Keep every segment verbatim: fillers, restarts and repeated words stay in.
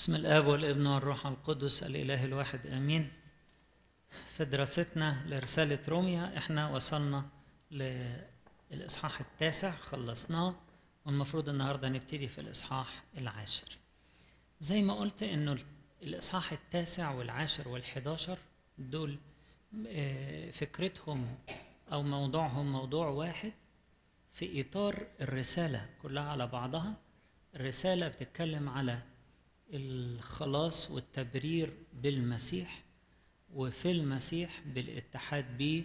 بسم الآب والابن والروح القدس الإله الواحد آمين. في دراستنا لرسالة روميا احنا وصلنا للإصحاح التاسع خلصناه، والمفروض النهاردة نبتدي في الإصحاح العاشر. زي ما قلت إنه الإصحاح التاسع والعاشر والحداشر دول فكرتهم أو موضوعهم موضوع واحد في إطار الرسالة كلها على بعضها. الرسالة بتتكلم على الخلاص والتبرير بالمسيح، وفي المسيح بالاتحاد به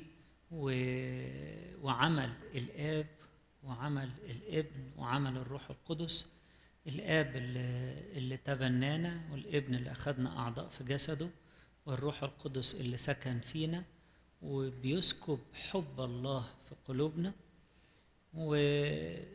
وعمل الآب وعمل الابن وعمل الروح القدس. الآب اللي تبنانا، والابن اللي أخذنا أعضاء في جسده، والروح القدس اللي سكن فينا وبيسكب حب الله في قلوبنا. وقبل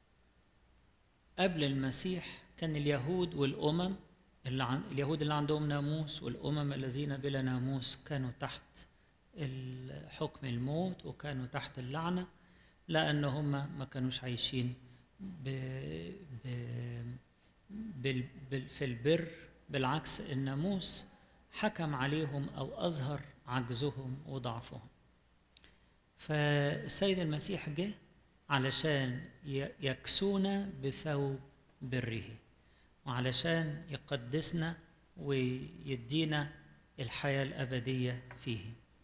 المسيح كان اليهود والأمم اللي عن... اليهود اللي عندهم ناموس والأمم الذين بلا ناموس كانوا تحت حكم الموت وكانوا تحت اللعنة، لأن هم ما كانوش عايشين ب... ب... ب... ب... في البر. بالعكس، الناموس حكم عليهم أو أظهر عجزهم وضعفهم. فالسيد المسيح جه علشان يكسونا بثوب بره، وعلشان يقدسنا ويدينا الحياة الأبدية فيه.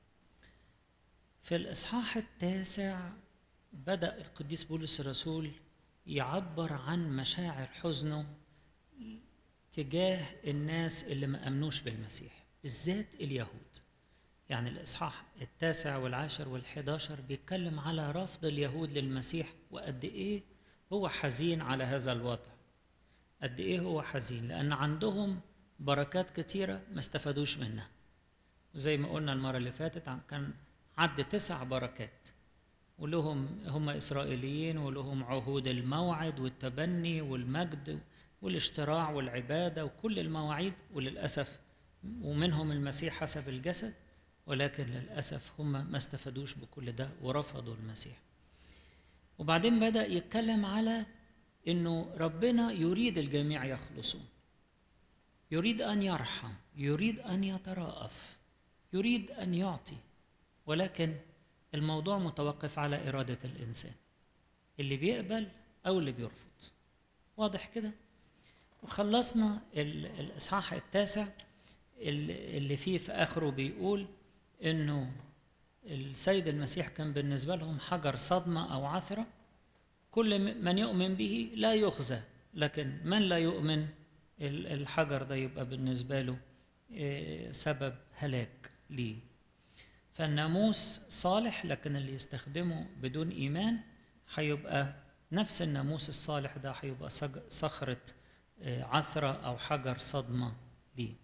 في الإصحاح التاسع بدأ القديس بولس الرسول يعبر عن مشاعر حزنه تجاه الناس اللي ما أمنوش بالمسيح، بالذات اليهود. يعني الإصحاح التاسع والعاشر والحداشر بيتكلم على رفض اليهود للمسيح، وقد إيه هو حزين على هذا الوضع. قد إيه هو حزين لأن عندهم بركات كتيرة ما استفادوش منها. وزي ما قلنا المرة اللي فاتت كان عد تسع بركات، ولهم هم إسرائيليين، ولهم عهود الموعد والتبني والمجد والاشتراع والعبادة وكل المواعيد، وللأسف ومنهم المسيح حسب الجسد، ولكن للأسف هم ما استفادوش بكل ده ورفضوا المسيح. وبعدين بدأ يتكلم على إنه ربنا يريد الجميع يخلصون، يريد أن يرحم، يريد أن يترأف، يريد أن يعطي، ولكن الموضوع متوقف على إرادة الإنسان، اللي بيقبل أو اللي بيرفض. واضح كده؟ وخلصنا الإصحاح التاسع اللي فيه في آخره بيقول إنه السيد المسيح كان بالنسبة لهم حجر صدمة أو عثرة، كل من يؤمن به لا يخزى، لكن من لا يؤمن الحجر ده يبقى بالنسبة له سبب هلاك ليه. فالناموس صالح، لكن اللي يستخدمه بدون إيمان هيبقى نفس الناموس الصالح ده هيبقى صخرة عثرة أو حجر صدمة ليه.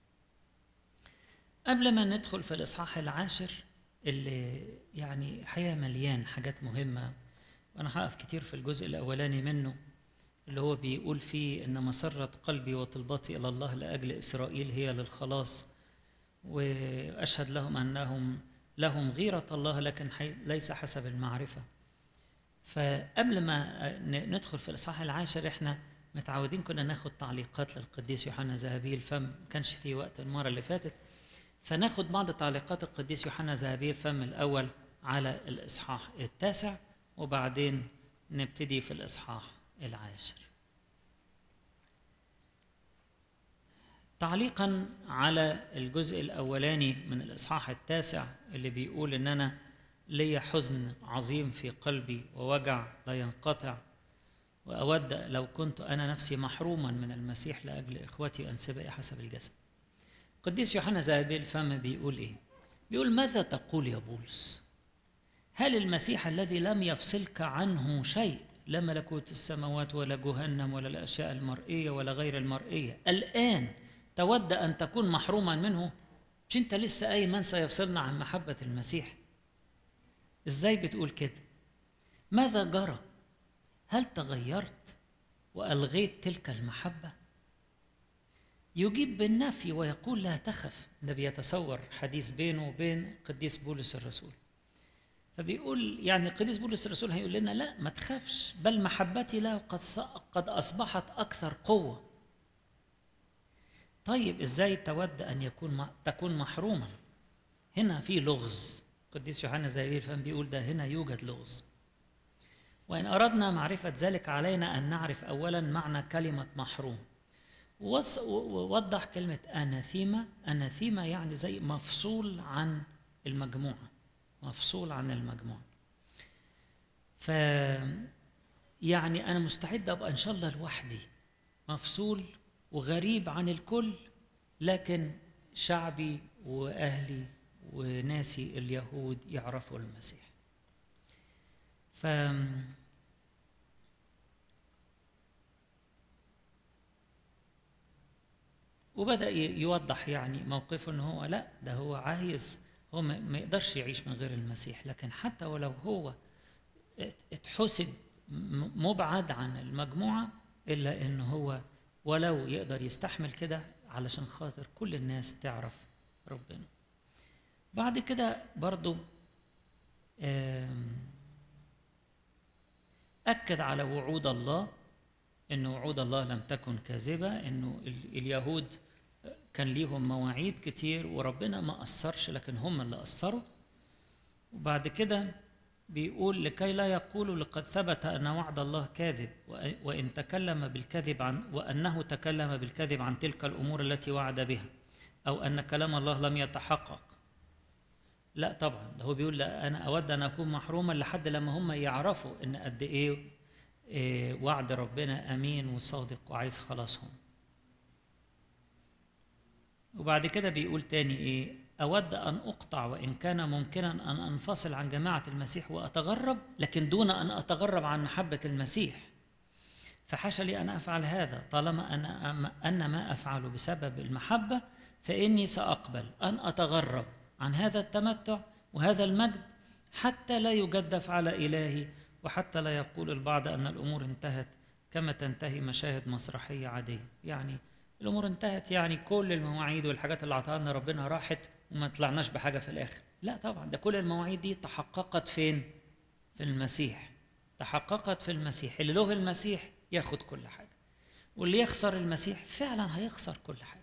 قبل ما ندخل في الإصحاح العاشر اللي يعني حقيقة مليان حاجات مهمة، وأنا هقف كتير في الجزء الأولاني منه اللي هو بيقول فيه إن مسرة قلبي وطلبتي إلى الله لأجل إسرائيل هي للخلاص، وأشهد لهم أنهم لهم غيرة الله لكن ليس حسب المعرفة. فقبل ما ندخل في الإصحاح العاشر إحنا متعودين كنا ناخد تعليقات للقديس يوحنا ذهبي الفم، ما كانش في وقت المرة اللي فاتت، فناخد بعض تعليقات القديس يوحنا ذهبي الفم الأول على الإصحاح التاسع، وبعدين نبتدي في الإصحاح العاشر. تعليقا على الجزء الأولاني من الإصحاح التاسع اللي بيقول إن أنا لي حزن عظيم في قلبي ووجع لا ينقطع، وأود لو كنت أنا نفسي محروما من المسيح لأجل إخوتي وأنسبائي حسب الجسد. قديس يوحنا ذهبي الفم بيقول إيه؟ بيقول: ماذا تقول يا بولس؟ هل المسيح الذي لم يفصلك عنه شيء، لا ملكوت السماوات ولا جهنم ولا الأشياء المرئية ولا غير المرئية، الآن تود أن تكون محروما منه؟ مش أنت لسه قايل من سيفصلنا عن محبة المسيح؟ إزاي بتقول كده؟ ماذا جرى؟ هل تغيرت وألغيت تلك المحبة؟ يجيب بالنفي ويقول: لا تخف. ده بيتصور حديث بينه وبين قديس بولس الرسول، فبيقول يعني القديس بولس الرسول هيقول لنا: لا ما تخافش، بل محبتي له قد قد أصبحت أكثر قوة. طيب ازاي تود ان يكون تكون محروما؟ هنا في لغز. القديس يوحنا زي الفم بيقول ده هنا يوجد لغز. وإن أردنا معرفة ذلك علينا أن نعرف أولا معنى كلمة محروم. ووضح كلمة أناثيما. أناثيما يعني زي مفصول عن المجموعة، مفصول عن المجموعة. ف يعني أنا مستعد أبقى إن شاء الله لوحدي، مفصول وغريب عن الكل، لكن شعبي وأهلي وناسي اليهود يعرفوا المسيح. ف وبدأ يوضح يعني موقفه ان هو لا، ده هو عايز، هو ما يقدرش يعيش من غير المسيح، لكن حتى ولو هو اتحسب مبعد عن المجموعة إلا إن هو ولو يقدر يستحمل كده علشان خاطر كل الناس تعرف ربنا. بعد كده برضو أكد على وعود الله، إن وعود الله لم تكن كاذبة، إنه اليهود كان ليهم مواعيد كتير وربنا ما أثرش، لكن هم اللي أثروا. وبعد كده بيقول لكي لا يقولوا لقد ثبت أن وعد الله كاذب، وإن تكلم بالكذب عن وأنه تكلم بالكذب عن تلك الأمور التي وعد بها، أو أن كلام الله لم يتحقق. لا طبعا، ده هو بيقول لا، أنا أود أن أكون محروما لحد لما هم يعرفوا إن قد إيه, إيه وعد ربنا أمين وصادق وعايز خلاصهم. وبعد كده بيقول تاني إيه، أود أن أقطع وإن كان ممكنا أن أنفصل عن جماعة المسيح وأتغرب، لكن دون أن أتغرب عن محبة المسيح. فحاشا لي أن أفعل هذا، طالما أن أن ما أفعله بسبب المحبة، فإني سأقبل أن أتغرب عن هذا التمتع وهذا المجد حتى لا يجدف على إلهي، وحتى لا يقول البعض أن الأمور انتهت كما تنتهي مشاهد مسرحية عادية. يعني الأمور انتهت، يعني كل المواعيد والحاجات اللي عطاها لنا ربنا راحت وما طلعناش بحاجة في الآخر. لا طبعا، ده كل المواعيد دي تحققت فين؟ في المسيح. تحققت في المسيح. اللي له المسيح ياخد كل حاجة، واللي يخسر المسيح فعلا هيخسر كل حاجة.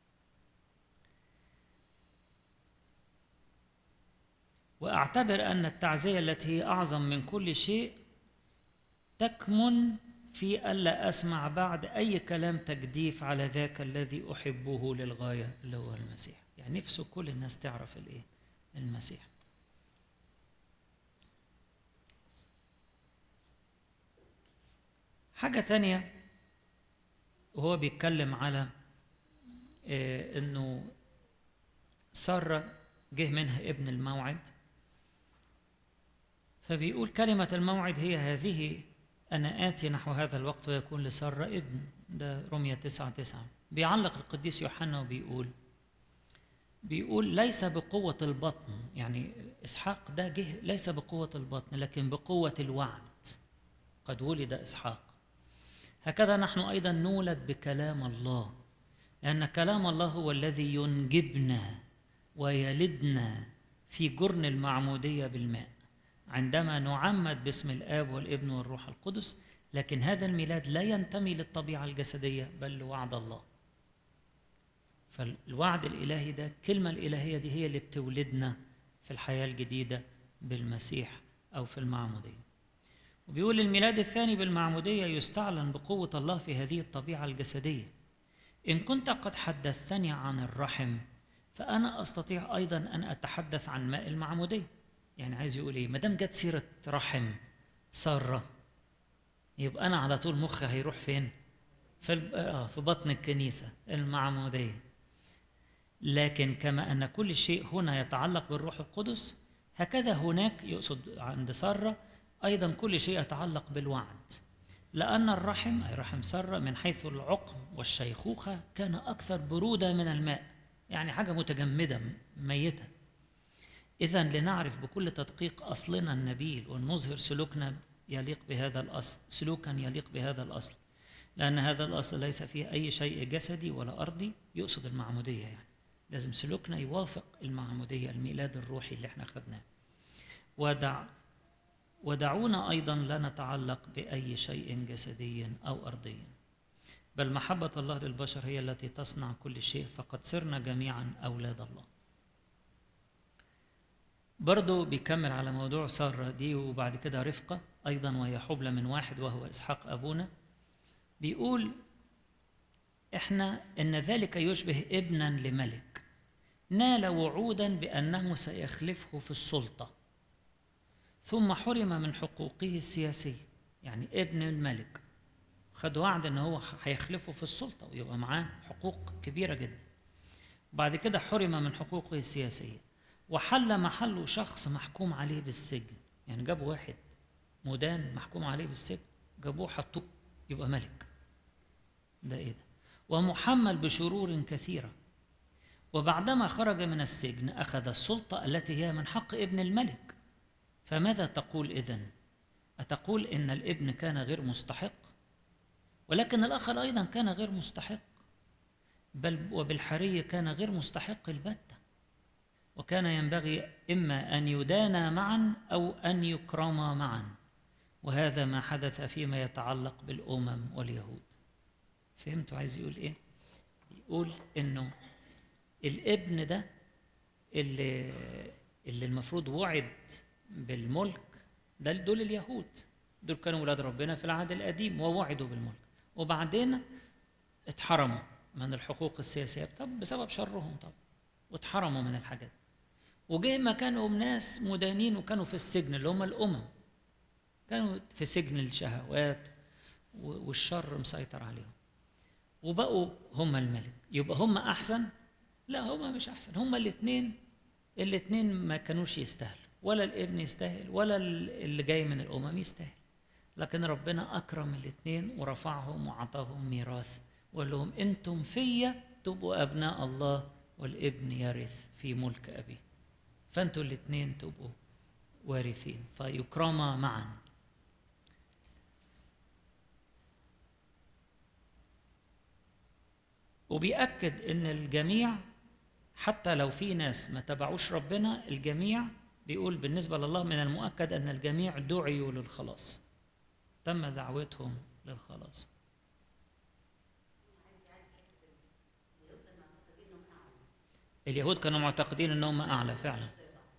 وأعتبر أن التعزية التي هي أعظم من كل شيء تكمن في ألا أسمع بعد أي كلام تجديف على ذاك الذي أحبه للغاية اللي هو المسيح. يعني نفسه كل الناس تعرف الإيه؟ المسيح. حاجة تانية وهو بيتكلم على إيه، إنه سارة جه منها ابن الموعد، فبيقول كلمة الموعد هي هذه، أنا آتي نحو هذا الوقت ويكون لسارة ابن. ده رمية تسعة تسعة. بيعلق القديس يوحنا وبيقول بيقول ليس بقوة البطن، يعني إسحاق ده جه ليس بقوة البطن لكن بقوة الوعد، قد ولد إسحاق. هكذا نحن أيضا نولد بكلام الله، لأن كلام الله هو الذي ينجبنا ويلدنا في جرن المعمودية بالماء عندما نعمد باسم الآب والابن والروح القدس. لكن هذا الميلاد لا ينتمي للطبيعة الجسدية بل لوعد الله. فالوعد الإلهي ده، الكلمة الإلهية دي هي اللي بتولدنا في الحياة الجديدة بالمسيح أو في المعمودية. وبيقول الميلاد الثاني بالمعمودية يستعلن بقوة الله في هذه الطبيعة الجسدية. إن كنت قد حدثتني عن الرحم فأنا أستطيع أيضا أن أتحدث عن ماء المعمودية. يعني عايز يقول إيه؟ ما دام جت سيرة رحم سارة، يبقى أنا على طول مخي هيروح فين؟ في آه في بطن الكنيسة المعمودية. لكن كما أن كل شيء هنا يتعلق بالروح القدس، هكذا هناك يقصد عند سارة أيضا كل شيء يتعلق بالوعد. لأن الرحم أي رحم سارة من حيث العقم والشيخوخة كان أكثر برودة من الماء، يعني حاجة متجمدة ميتة. إذن لنعرف بكل تدقيق أصلنا النبيل ونظهر سلوكنا يليق بهذا الأصل، سلوكا يليق بهذا الأصل، لأن هذا الأصل ليس فيه أي شيء جسدي ولا أرضي. يقصد المعمودية، يعني لازم سلوكنا يوافق المعمودية، الميلاد الروحي اللي احنا خدناه. ودع ودعونا أيضا لا نتعلق بأي شيء جسدي أو أرضي، بل محبة الله للبشر هي التي تصنع كل شيء، فقد صرنا جميعا أولاد الله. برضو بيكمل على موضوع سارة دي، وبعد كده رفقة أيضا وهي حبلى من واحد وهو إسحاق أبونا. بيقول إحنا إن ذلك يشبه ابنا لملك نال وعودا بأنه سيخلفه في السلطة، ثم حرم من حقوقه السياسية. يعني ابن الملك خد وعد إن هو هيخلفه في السلطة ويبقى معاه حقوق كبيرة جدا، بعد كده حرم من حقوقه السياسية وحل محله شخص محكوم عليه بالسجن. يعني جابوا واحد مدان محكوم عليه بالسجن، جابوه حطوه يبقى ملك. ده ايه ده؟ ومحمل بشرور كثيرة، وبعدما خرج من السجن أخذ السلطة التي هي من حق ابن الملك. فماذا تقول إذن؟ أتقول إن الابن كان غير مستحق؟ ولكن الآخر أيضا كان غير مستحق، بل وبالحري كان غير مستحق البتة، وكان ينبغي إما أن يدانا معا أو أن يكرما معا، وهذا ما حدث فيما يتعلق بالأمم واليهود. فهمتوا عايز يقول إيه؟ يقول إنه الابن ده اللي, اللي المفروض وعد بالملك ده، دول اليهود، دول كانوا ولاد ربنا في العهد القديم ووعدوا بالملك، وبعدين اتحرموا من الحقوق السياسية طب بسبب شرهم طب، واتحرموا من الحاجات. وجه ما كانوا ناس مدانين وكانوا في السجن اللي هم الأمم، كانوا في سجن الشهوات والشر مسيطر عليهم، وبقوا هم الملك. يبقى هم أحسن؟ لا، هم مش أحسن. هم الاثنين الاثنين ما كانوش يستاهلوا، ولا الابن يستاهل ولا اللي جاي من الأمم يستاهل، لكن ربنا أكرم الاثنين ورفعهم وعطاهم ميراث وقال لهم أنتم فيا تبقوا أبناء الله والابن يرث في ملك أبيه، فأنتوا الاثنين تبقوا وارثين فيكرما معا. وبيأكد إن الجميع حتى لو في ناس ما تبعوش ربنا، الجميع بيقول بالنسبة لله من المؤكد أن الجميع دعيوا للخلاص، تم دعوتهم للخلاص. اليهود كانوا معتقدين أنهم أعلى فعلا.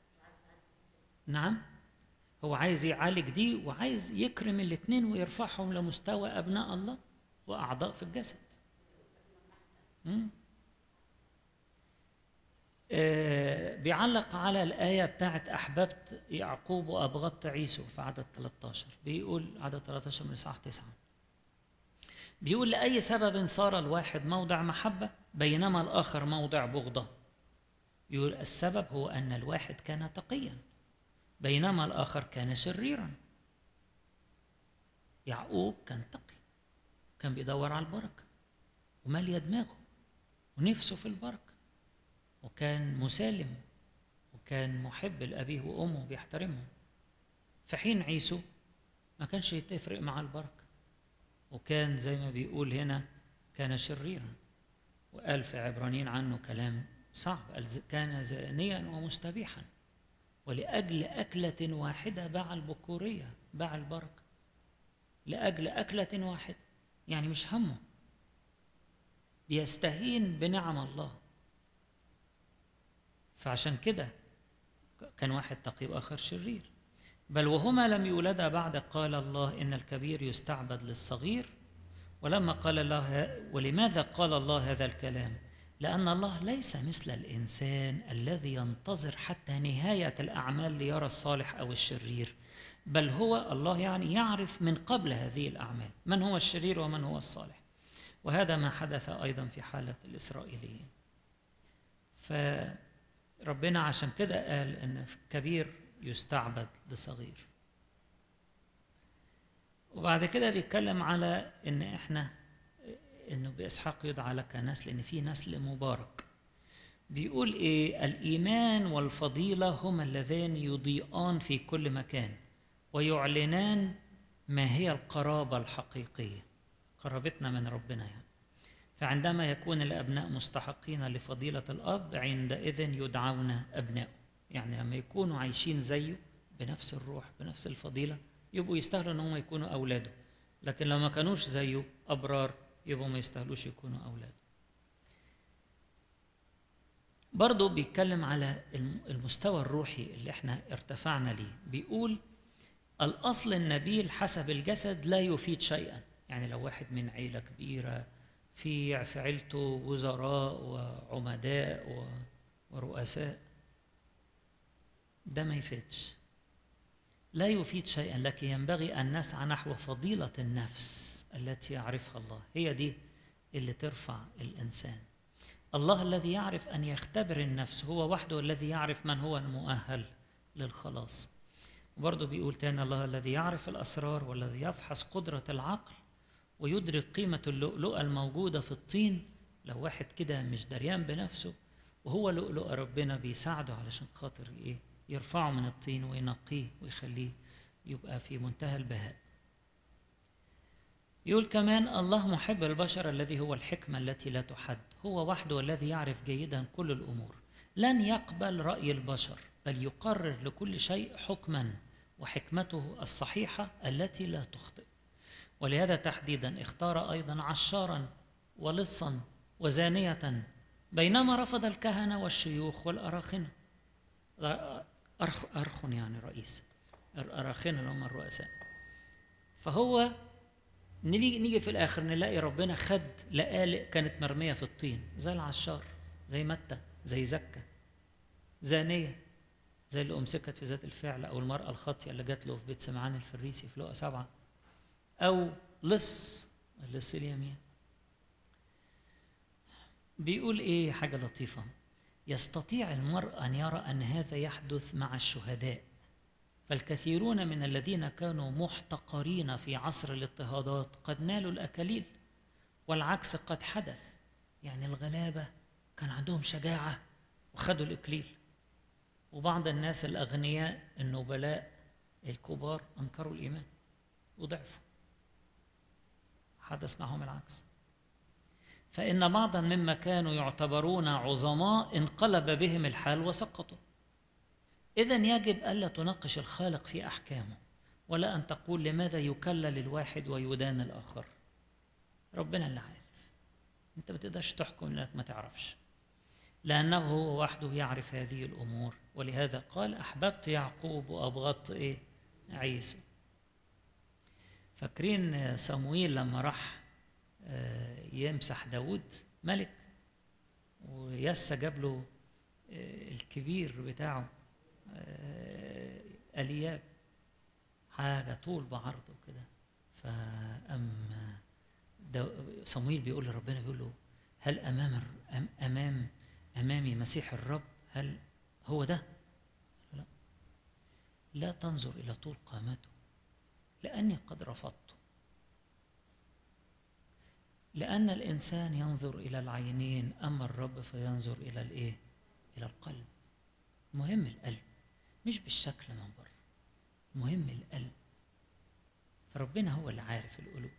نعم، هو عايز يعالج دي وعايز يكرم الاثنين ويرفعهم لمستوى أبناء الله وأعضاء في الجسد. آه بيعلق على الآية بتاعت أحببت يعقوب وأبغضت عيسو في عدد ثلاثة عشر. بيقول عدد ثلاثة عشر من إصحاح تسعة، بيقول لأي سبب صار الواحد موضع محبة بينما الآخر موضع بغضة. يقول السبب هو أن الواحد كان تقيا بينما الآخر كان شريرا. يعقوب كان تقي، كان بيدور على البركة ومالي دماغه ونفسه في البركة، وكان مسالم وكان محب لأبيه وأمه بيحترمهم، في حين عيسو ما كانش يتفرق مع البركة، وكان زي ما بيقول هنا كان شريرا. وقال في عبرانيين عنه كلام صعب، كان زانيا ومستبيحا، ولأجل أكلة واحدة باع البكورية، باع البركة لأجل أكلة واحدة. يعني مش همه، بيستهين بنعم الله. فعشان كده كان واحد تقي وآخر شرير. بل وهما لم يولدا بعد قال الله إن الكبير يستعبد للصغير. ولما قال الله، ولماذا قال الله هذا الكلام؟ لأن الله ليس مثل الإنسان الذي ينتظر حتى نهاية الأعمال ليرى الصالح أو الشرير، بل هو الله يعني يعرف من قبل هذه الأعمال من هو الشرير ومن هو الصالح. وهذا ما حدث أيضا في حالة الإسرائيليين. فربنا عشان كده قال إن كبير يستعبد لصغير. وبعد كده بيتكلم على إن إحنا إنه بإسحاق يدعى لك نسل، إن في نسل مبارك. بيقول إيه؟ الإيمان والفضيلة هما اللذان يضيئان في كل مكان ويعلنان ما هي القرابة الحقيقية، قرابتنا من ربنا يعني. فعندما يكون الأبناء مستحقين لفضيلة الأب عندئذ يدعون أبناء، يعني لما يكونوا عايشين زيه بنفس الروح بنفس الفضيلة يبقوا يستاهلوا أنهم يكونوا أولاده. لكن لو ما كانوش زيه أبرار يبقوا ما يستاهلوش يكونوا أولاده. برضه بيتكلم على المستوى الروحي اللي احنا ارتفعنا ليه. بيقول الأصل النبيل حسب الجسد لا يفيد شيئا. يعني لو واحد من عيلة كبيرة في في عيلته وزراء وعمداء ورؤساء، ده ما يفيدش، لا يفيد شيئا، لكن ينبغي أن نسعى نحو فضيلة النفس التي يعرفها الله. هي دي اللي ترفع الإنسان. الله الذي يعرف أن يختبر النفس هو وحده الذي يعرف من هو المؤهل للخلاص. وبرضه بيقول تاني الله الذي يعرف الأسرار والذي يفحص قدرة العقل ويدرك قيمة اللؤلؤة الموجودة في الطين. لو واحد كده مش دريان بنفسه وهو لؤلؤة، ربنا بيساعده علشان خاطر إيه؟ يرفعه من الطين وينقيه ويخليه يبقى في منتهى البهاء. يقول كمان الله محب البشر الذي هو الحكمة التي لا تحد. هو وحده الذي يعرف جيدا كل الأمور، لن يقبل رأي البشر بل يقرر لكل شيء حكما، وحكمته الصحيحة التي لا تخطئ. ولهذا تحديدا اختار أيضا عشارا ولصا وزانية، بينما رفض الكهنة والشيوخ والأراخنة. أرخ أرخن يعني رئيس، الأراخنة اللي هم الرؤساء. فهو نيجي نيجي في الآخر نلاقي ربنا خد لقالق كانت مرمية في الطين، زي العشار، زي متى، زي زكا، زانية زي اللي أمسكت في ذات الفعل، أو المرأة الخاطية اللي جات له في بيت سمعان الفريسي في لقا سبعة، أو لص اللص اليمين. بيقول إيه حاجة لطيفة: يستطيع المرء أن يرى أن هذا يحدث مع الشهداء، فالكثيرون من الذين كانوا محتقرين في عصر الاضطهادات قد نالوا الأكاليل، والعكس قد حدث. يعني الغلابة كان عندهم شجاعة وخدوا الإكليل، وبعض الناس الأغنياء النبلاء الكبار أنكروا الإيمان وضعفوا، حدث معهم العكس. فإن بعضا مما كانوا يعتبرون عظماء انقلب بهم الحال وسقطوا. إذن يجب ألا تناقش الخالق في أحكامه، ولا أن تقول لماذا يكلل الواحد ويدان الآخر. ربنا اللي عارف، أنت ما تقدرش تحكم إنك ما تعرفش، لأنه هو وحده يعرف هذه الأمور. ولهذا قال أحببت يعقوب وأبغضت إيه؟ عيسو. فاكرين صمويل لما راح يمسح داود ملك، ويسى جاب له الكبير بتاعه الياب، حاجه طول بعرضه كده. فأم صمويل بيقول لربنا، بيقول له هل امام امام امامي مسيح الرب؟ هل هو ده؟ لا، لا تنظر الى طول قامته لاني قد رفضته. لأن الإنسان ينظر إلى العينين، أما الرب فينظر إلى الإيه؟ إلى القلب. مهم القلب، مش بالشكل من بره، مهم القلب. فربنا هو اللي عارف القلوب.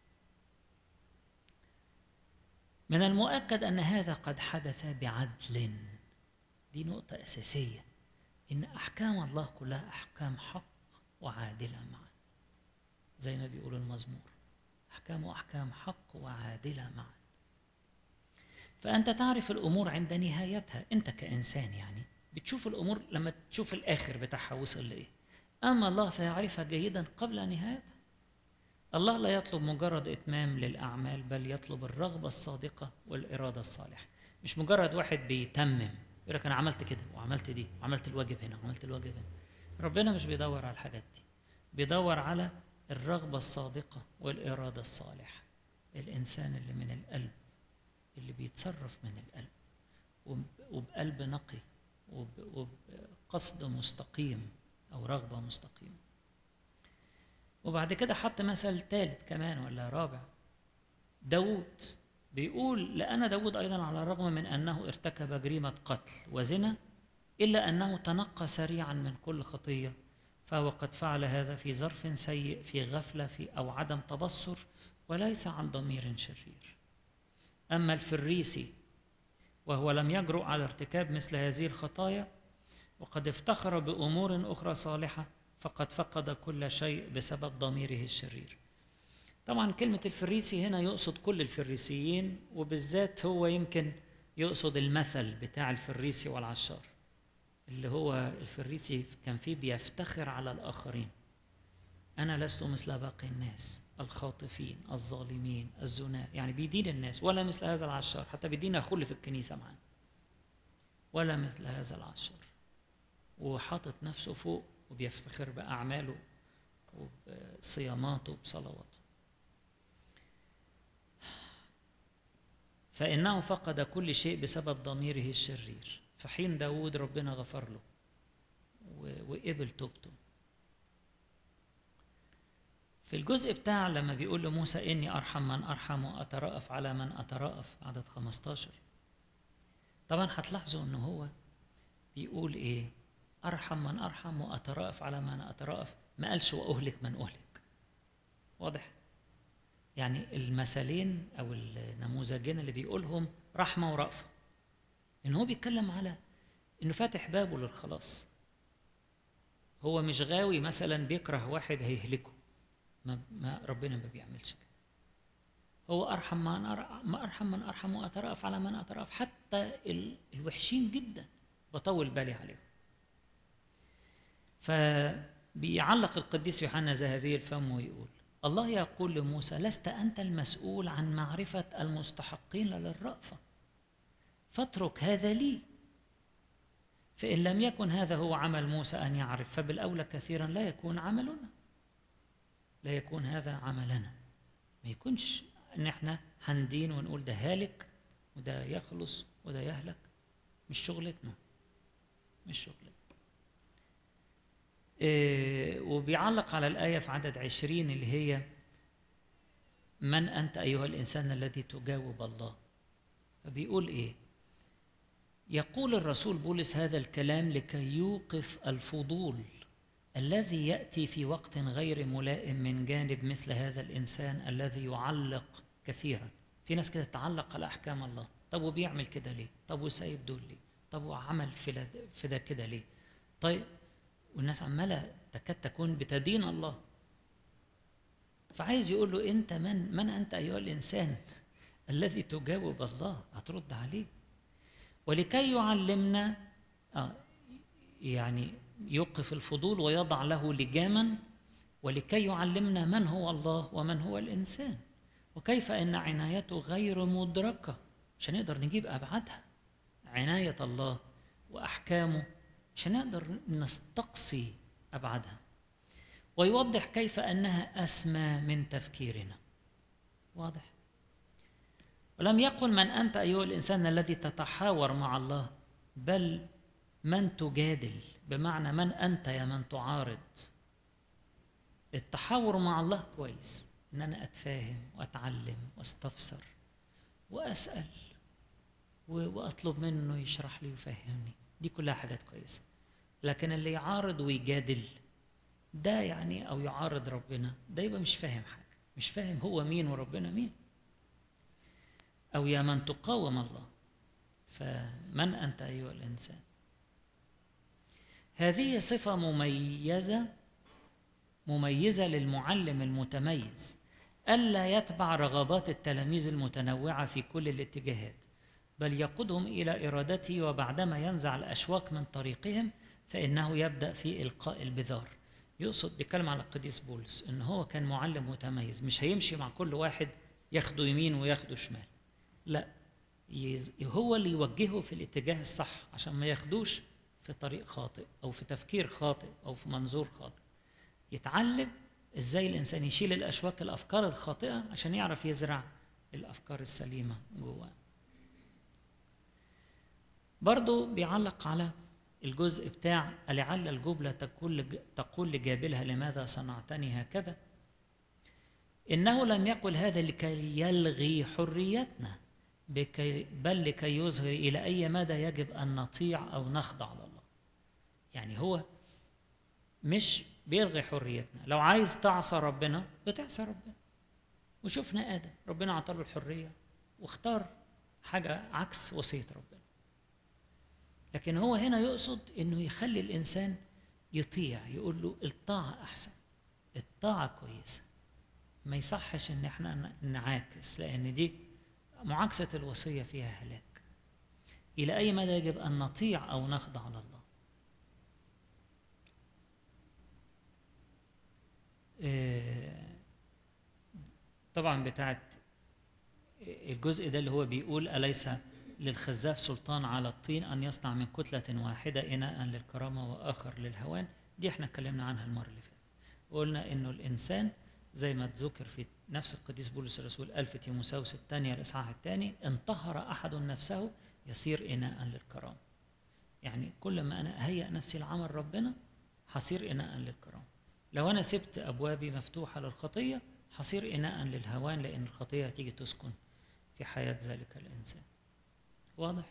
من المؤكد أن هذا قد حدث بعدل. دي نقطة أساسية، إن أحكام الله كلها أحكام حق وعادلة معا، زي ما بيقول المزمور، أحكامه أحكام حق وعادلة معا. فأنت تعرف الأمور عند نهايتها. أنت كإنسان يعني بتشوف الأمور لما تشوف الآخر بتاعها وصل لإيه. أما الله فيعرفها جيدا قبل نهايتها. الله لا يطلب مجرد إتمام للأعمال، بل يطلب الرغبة الصادقة والإرادة الصالحة. مش مجرد واحد بيتمم يقول لك أنا عملت كده وعملت دي وعملت الواجب هنا وعملت الواجب هنا. ربنا مش بيدور على الحاجات دي، بيدور على الرغبة الصادقة والإرادة الصالحة. الإنسان اللي من القلب، اللي بيتصرف من القلب وبقلب نقي وبقصد مستقيم أو رغبة مستقيمة. وبعد كده حط مثل ثالث كمان ولا رابع، داود. بيقول لأن داود أيضا على الرغم من أنه ارتكب جريمة قتل وزنا، إلا أنه تنقى سريعا من كل خطية، فهو قد فعل هذا في ظرف سيء، في غفلة في أو عدم تبصر، وليس عن ضمير شرير. أما الفريسي وهو لم يجرؤ على ارتكاب مثل هذه الخطايا، وقد افتخر بأمور أخرى صالحة، فقد فقد كل شيء بسبب ضميره الشرير. طبعا كلمة الفريسي هنا يقصد كل الفريسيين، وبالذات هو يمكن يقصد المثل بتاع الفريسي والعشار، اللي هو الفريسي كان فيه بيفتخر على الآخرين. أنا لست مثل باقي الناس الخاطفين الظالمين الزنا، يعني بيدين الناس، ولا مثل هذا العشار، حتى بيدين أخوه اللي في الكنيسة معاه، ولا مثل هذا العشار، وحاطط نفسه فوق وبيفتخر بأعماله وبصياماته وبصلواته. فإنه فقد كل شيء بسبب ضميره الشرير. فحين داود ربنا غفر له وقبل توبته. في الجزء بتاع لما بيقول لموسى إني أرحم من أرحم وأترأف على من أترأف، عدد خمستاشر، طبعا هتلاحظوا إنه هو بيقول إيه؟ أرحم من أرحم وأترأف على من أترأف، ما قالش وأهلك من أهلك. واضح؟ يعني المثلين أو النموذجين اللي بيقولهم رحمة ورأفة، إن هو بيتكلم على إنه فاتح بابه للخلاص. هو مش غاوي مثلا بيكره واحد هيهلكه، ما, ما ربنا ما بيعملش كده. هو أرحم من أرحم, أرحم من أرحم وأترأف على من أترأف، حتى الوحشين جدا بطول بالي عليهم. فبيعلق القديس يوحنا ذهبي الفم ويقول: الله يقول لموسى: لست أنت المسؤول عن معرفة المستحقين للرأفة، فاترك هذا لي. فإن لم يكن هذا هو عمل موسى أن يعرف، فبالأولى كثيرا لا يكون عملنا، لا يكون هذا عملنا. ما يكونش ان احنا هندين ونقول ده هالك وده يخلص وده يهلك. مش شغلتنا، مش شغلتنا. إيه، وبيعلق على الآية في عدد عشرين اللي هي: من أنت أيها الإنسان الذي تجاوب الله. فبيقول إيه؟ يقول الرسول بولس هذا الكلام لكي يوقف الفضول الذي يأتي في وقت غير ملائم من جانب مثل هذا الإنسان الذي يعلق كثيرا. في ناس كده تعلق على أحكام الله، طب وبيعمل كده ليه؟ طب وسايب دول ليه؟ طب وعمل في ده كده ليه؟ طيب، والناس عمالة تكاد تكون بتدين الله. فعايز يقول له: أنت من؟ من أنت أيها الإنسان الذي تجاوب الله؟ هترد عليه. ولكي يعلمنا آه يعني يوقف الفضول ويضع له لجاما، ولكي يعلمنا من هو الله ومن هو الإنسان، وكيف أن عنايته غير مدركة. مش هنقدر نجيب أبعادها. عناية الله وأحكامه مش هنقدر نستقصي أبعادها. ويوضح كيف أنها أسمى من تفكيرنا. واضح؟ ولم يقل: من أنت أيها الإنسان الذي تتحاور مع الله، بل من تجادل، بمعنى من أنت يا من تعارض. التحاور مع الله كويس، إن أنا أتفاهم وأتعلم وأستفسر وأسأل وأطلب منه يشرح لي ويفهمني، دي كلها حاجات كويسة. لكن اللي يعارض ويجادل ده يعني، أو يعارض ربنا، ده يبقى مش فاهم حاجة، مش فاهم هو مين وربنا مين. أو يا من تقاوم الله، فمن أنت أيها الإنسان. هذه صفة مميزة مميزة للمعلم المتميز، ألا يتبع رغبات التلاميذ المتنوعة في كل الاتجاهات، بل يقودهم إلى إرادته، وبعدما ينزع الأشواك من طريقهم فإنه يبدأ في إلقاء البذار. يقصد بيتكلم على القديس بولس إن هو كان معلم متميز، مش هيمشي مع كل واحد ياخده يمين وياخده شمال، لا، هو اللي يوجهه في الاتجاه الصح عشان ما ياخدوش في طريق خاطئ أو في تفكير خاطئ أو في منظور خاطئ. يتعلم إزاي الإنسان يشيل الأشواك الأفكار الخاطئة عشان يعرف يزرع الأفكار السليمة جواه. برضو بيعلق على الجزء بتاع: لعل الجبلة تقول لجابلها لماذا صنعتني هكذا. إنه لم يقل هذا لكي يلغي حريتنا، بل لكي يظهر إلى أي مدى يجب أن نطيع أو نخضع لله. يعني هو مش بيلغي حريتنا. لو عايز تعصى ربنا بتعصى ربنا. وشوفنا آدم، ربنا عطاله الحرية واختار حاجة عكس وصية ربنا. لكن هو هنا يقصد إنه يخلي الإنسان يطيع، يقول له الطاعة أحسن، الطاعة كويسة. ما يصحش ان احنا نعاكس، لان دي معاكسة الوصية فيها هلاك. إلى أي مدى يجب أن نطيع أو نخضع لله؟ طبعا بتاعت الجزء ده اللي هو بيقول أليس للخزاف سلطان على الطين أن يصنع من كتلة واحدة إناء للكرامة وآخر للهوان؟ دي احنا اتكلمنا عنها المرة اللي فاتت، وقلنا إنه الإنسان زي ما تذكر في نفس القديس بولس الرسول قال في تيموثاوس الثانية الإصحاح الثاني: إن طهر أحد نفسه يصير إناء للكرامة. يعني كل ما أنا أهيأ نفسي لعمل ربنا هصير إناء للكرامة. لو أنا سبت أبوابي مفتوحة للخطية هصير إناء للهوان، لأن الخطية هتيجي تسكن في حياة ذلك الإنسان. واضح؟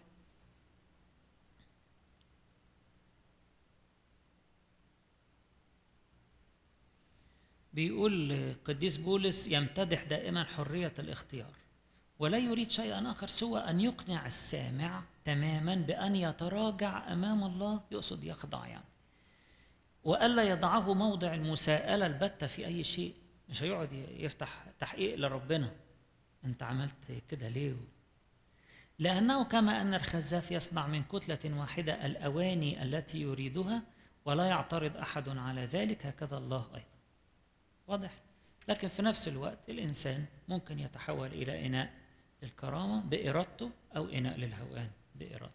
بيقول قديس بولس يمتدح دائما حرية الاختيار، ولا يريد شيئا آخر سوى أن يقنع السامع تماما بأن يتراجع أمام الله، يقصد يخضع يعني، وألا يضعه موضع المساءلة البتة في أي شيء. مش هيقعد يفتح تحقيق لربنا أنت عملت كده ليه؟ لأنه كما أن الخزاف يصنع من كتلة واحدة الأواني التي يريدها ولا يعترض أحد على ذلك، هكذا الله أيضا. واضح؟ لكن في نفس الوقت الإنسان ممكن يتحول إلى إناء للكرامة بإرادته أو إناء للهوان بإرادته.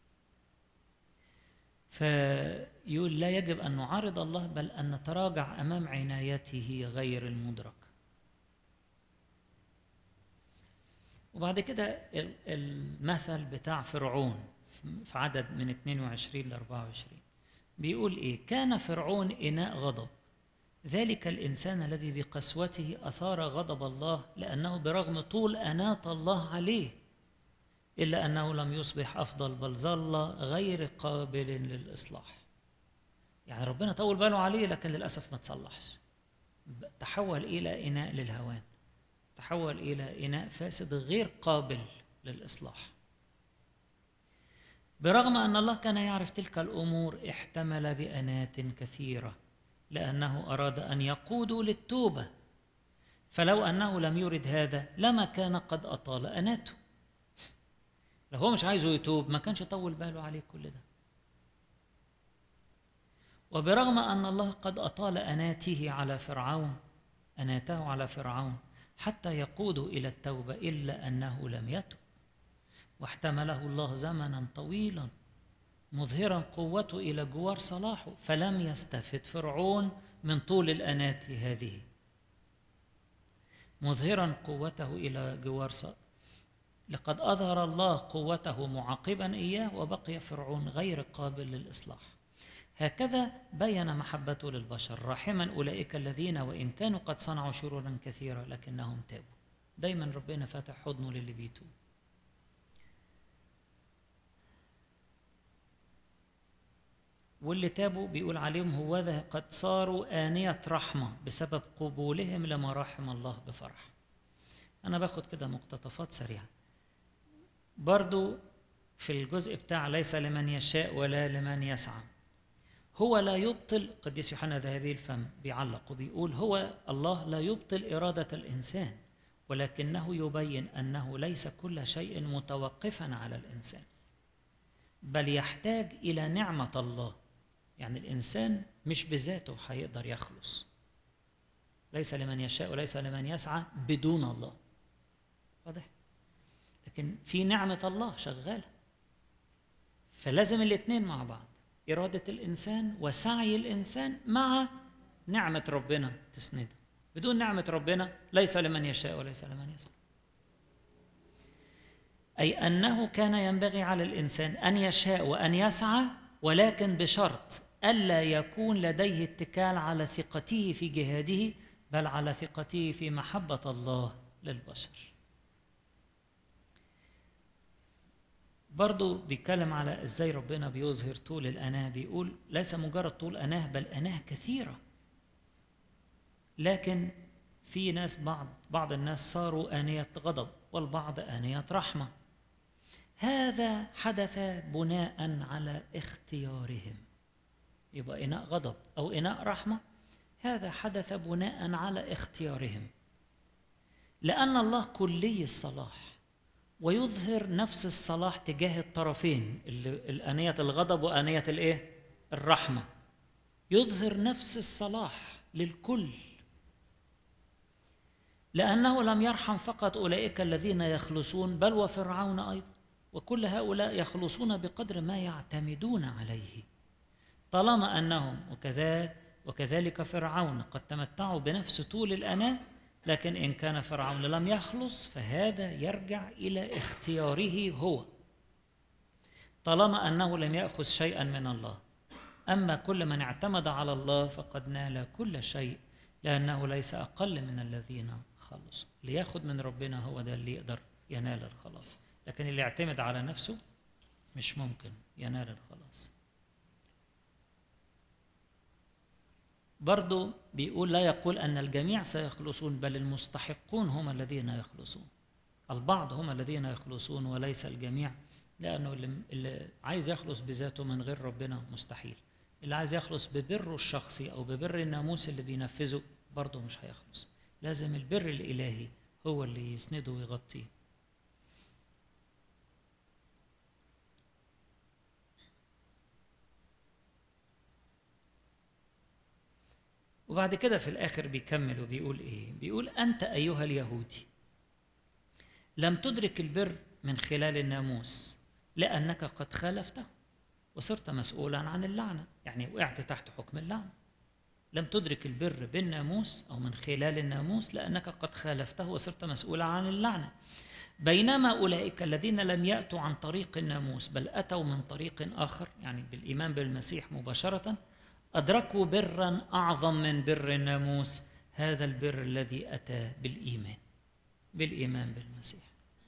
فيقول لا يجب أن نعارض الله، بل أن نتراجع أمام عنايته غير المدركة. وبعد كده المثل بتاع فرعون في عدد من اثنين وعشرين ل أربعة وعشرين بيقول إيه؟ كان فرعون إناء غضب، ذلك الإنسان الذي بقسوته أثار غضب الله، لأنه برغم طول أناة الله عليه إلا أنه لم يصبح أفضل، بل ظل غير قابل للإصلاح. يعني ربنا طول باله عليه لكن للأسف ما تصلحش، تحول إلى إناء للهوان، تحول إلى إناء فاسد غير قابل للإصلاح. برغم أن الله كان يعرف تلك الأمور احتمل بأنات كثيرة، لأنه أراد أن يقودوا للتوبة، فلو أنه لم يرد هذا لما كان قد أطال أناته. لو هو مش عايزه يتوب ما كانش طول باله عليه كل ده. وبرغم أن الله قد أطال أناته على فرعون أناته على فرعون حتى يقودوا إلى التوبة، إلا أنه لم يتب، واحتمله الله زمنا طويلا مظهرا قوته إلى جوار صلاحه، فلم يستفد فرعون من طول الأنات هذه، مظهرا قوته إلى جوار صلاحه. لقد أظهر الله قوته معاقبا إياه، وبقي فرعون غير قابل للإصلاح. هكذا بين محبته للبشر، راحما أولئك الذين وإن كانوا قد صنعوا شرورا كثيرة لكنهم تابوا. دايما ربنا فاتح حضنه للي بيتوب. واللي تابوا بيقول عليهم هوذا قد صاروا آنية رحمة بسبب قبولهم لمراحم الله بفرح. أنا باخد كده مقتطفات سريعة برضو في الجزء بتاع ليس لمن يشاء ولا لمن يسعى. هو لا يبطل، قديس يوحنا ذهبي الفم بيعلق وبيقول هو الله لا يبطل إرادة الإنسان، ولكنه يبين أنه ليس كل شيء متوقفا على الإنسان، بل يحتاج إلى نعمة الله. يعني الإنسان مش بذاته هيقدر يخلص، ليس لمن يشاء وليس لمن يسعى بدون الله. واضح؟ لكن في نعمة الله شغالة، فلازم الاثنين مع بعض، إرادة الإنسان وسعي الإنسان مع نعمة ربنا تسنده. بدون نعمة ربنا ليس لمن يشاء وليس لمن يسعى. أي أنه كان ينبغي على الإنسان أن يشاء وأن يسعى، ولكن بشرط ألا يكون لديه اتكال على ثقته في جهاده، بل على ثقته في محبة الله للبشر. برضو بيتكلم على ازاي ربنا بيظهر طول الأناة، بيقول ليس مجرد طول أناة بل أناة كثيرة. لكن في ناس بعض بعض الناس صاروا آنية غضب والبعض آنية رحمة. هذا حدث بناء على اختيارهم. يبقى إناء غضب أو إناء رحمة، هذا حدث بناء على اختيارهم. لأن الله كلي الصلاح ويظهر نفس الصلاح تجاه الطرفين، آنية الغضب وآنية الإيه؟ الرحمة. يظهر نفس الصلاح للكل، لأنه لم يرحم فقط أولئك الذين يخلصون بل وفرعون أيضا، وكل هؤلاء يخلصون بقدر ما يعتمدون عليه، طالما أنهم وكذا وكذلك فرعون قد تمتعوا بنفس طول الأناة. لكن إن كان فرعون لم يخلص فهذا يرجع إلى اختياره هو، طالما أنه لم يأخذ شيئا من الله. أما كل من اعتمد على الله فقد نال كل شيء، لأنه ليس أقل من الذين خلصوا. اللي ياخد من ربنا هو ده اللي يقدر ينال الخلاص، لكن اللي يعتمد على نفسه مش ممكن ينال الخلاص. برضو بيقول لا يقول أن الجميع سيخلصون بل المستحقون هم الذين يخلصون. البعض هم الذين يخلصون وليس الجميع، لأنه اللي عايز يخلص بذاته من غير ربنا مستحيل. اللي عايز يخلص ببره الشخصي أو ببر الناموس اللي بينفذه برضه مش هيخلص. لازم البر الإلهي هو اللي يسنده ويغطيه. وبعد كده في الآخر بيكمل وبيقول إيه؟ بيقول أنت أيها اليهودي لم تدرك البر من خلال الناموس لأنك قد خالفته وصرت مسؤولا عن اللعنة، يعني وقعت تحت حكم اللعنة. لم تدرك البر بالناموس أو من خلال الناموس لأنك قد خالفته وصرت مسؤولا عن اللعنة، بينما أولئك الذين لم يأتوا عن طريق الناموس بل أتوا من طريق آخر، يعني بالإيمان بالمسيح مباشرة، أدركوا برا أعظم من بر الناموس، هذا البر الذي أتى بالإيمان بالإيمان بالمسيح.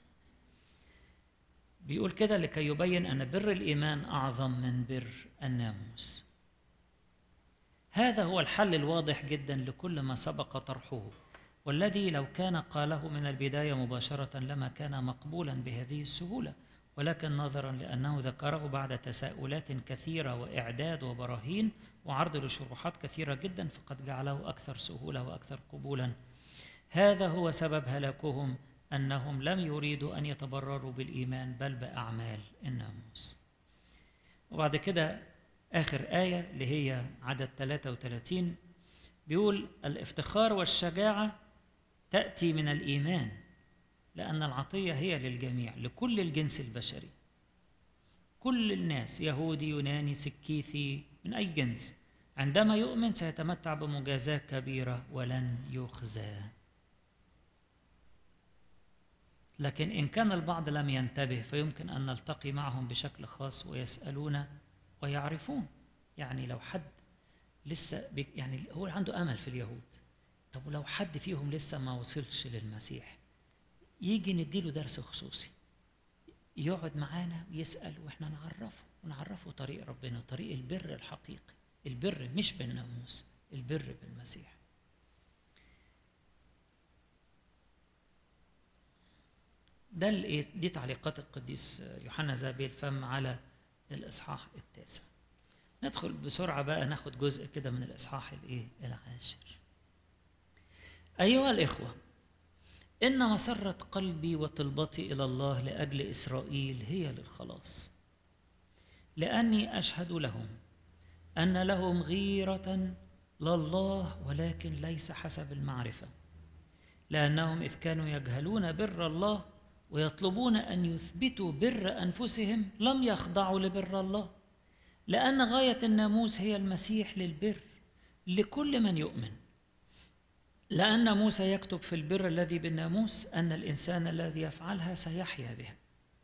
بيقول كده لكي يبين أن بر الإيمان أعظم من بر الناموس. هذا هو الحل الواضح جدا لكل ما سبق طرحه، والذي لو كان قاله من البداية مباشرة لما كان مقبولا بهذه السهولة، ولكن نظرا لأنه ذكره بعد تساؤلات كثيرة وإعداد وبراهين وعرض لشروحات كثيرة جدا فقد جعله أكثر سهولة وأكثر قبولا. هذا هو سبب هلاكهم، أنهم لم يريدوا أن يتبرروا بالإيمان بل بأعمال الناموس. وبعد كده آخر آية اللي هي عدد ثلاثة وثلاثين بيقول الافتخار والشجاعة تأتي من الإيمان، لأن العطية هي للجميع لكل الجنس البشري، كل الناس، يهودي يوناني سكيثي من أي جنس، عندما يؤمن سيتمتع بمجازاة كبيرة ولن يخزى. لكن إن كان البعض لم ينتبه فيمكن أن نلتقي معهم بشكل خاص ويسألون ويعرفون. يعني لو حد لسه يعني هو عنده أمل في اليهود، طب ولو حد فيهم لسه ما وصلش للمسيح يجي نديله درس خصوصي، يقعد معانا ويسأل وإحنا نعرفه ونعرفه طريق ربنا، طريق البر الحقيقي، البر مش بالناموس، البر بالمسيح. ده دي تعليقات القديس يوحنا ذهبي الفم على الإصحاح التاسع. ندخل بسرعة بقى ناخد جزء كده من الإصحاح الإيه العاشر. أيها الإخوة، إن مسرة قلبي وطلبتي إلى الله لأجل إسرائيل هي للخلاص، لأني أشهد لهم أن لهم غيرة لله ولكن ليس حسب المعرفة، لأنهم إذ كانوا يجهلون بر الله ويطلبون أن يثبتوا بر أنفسهم لم يخضعوا لبر الله، لأن غاية الناموس هي المسيح للبر لكل من يؤمن. لأن موسى يكتب في البر الذي بالناموس أن الإنسان الذي يفعلها سيحيا بها.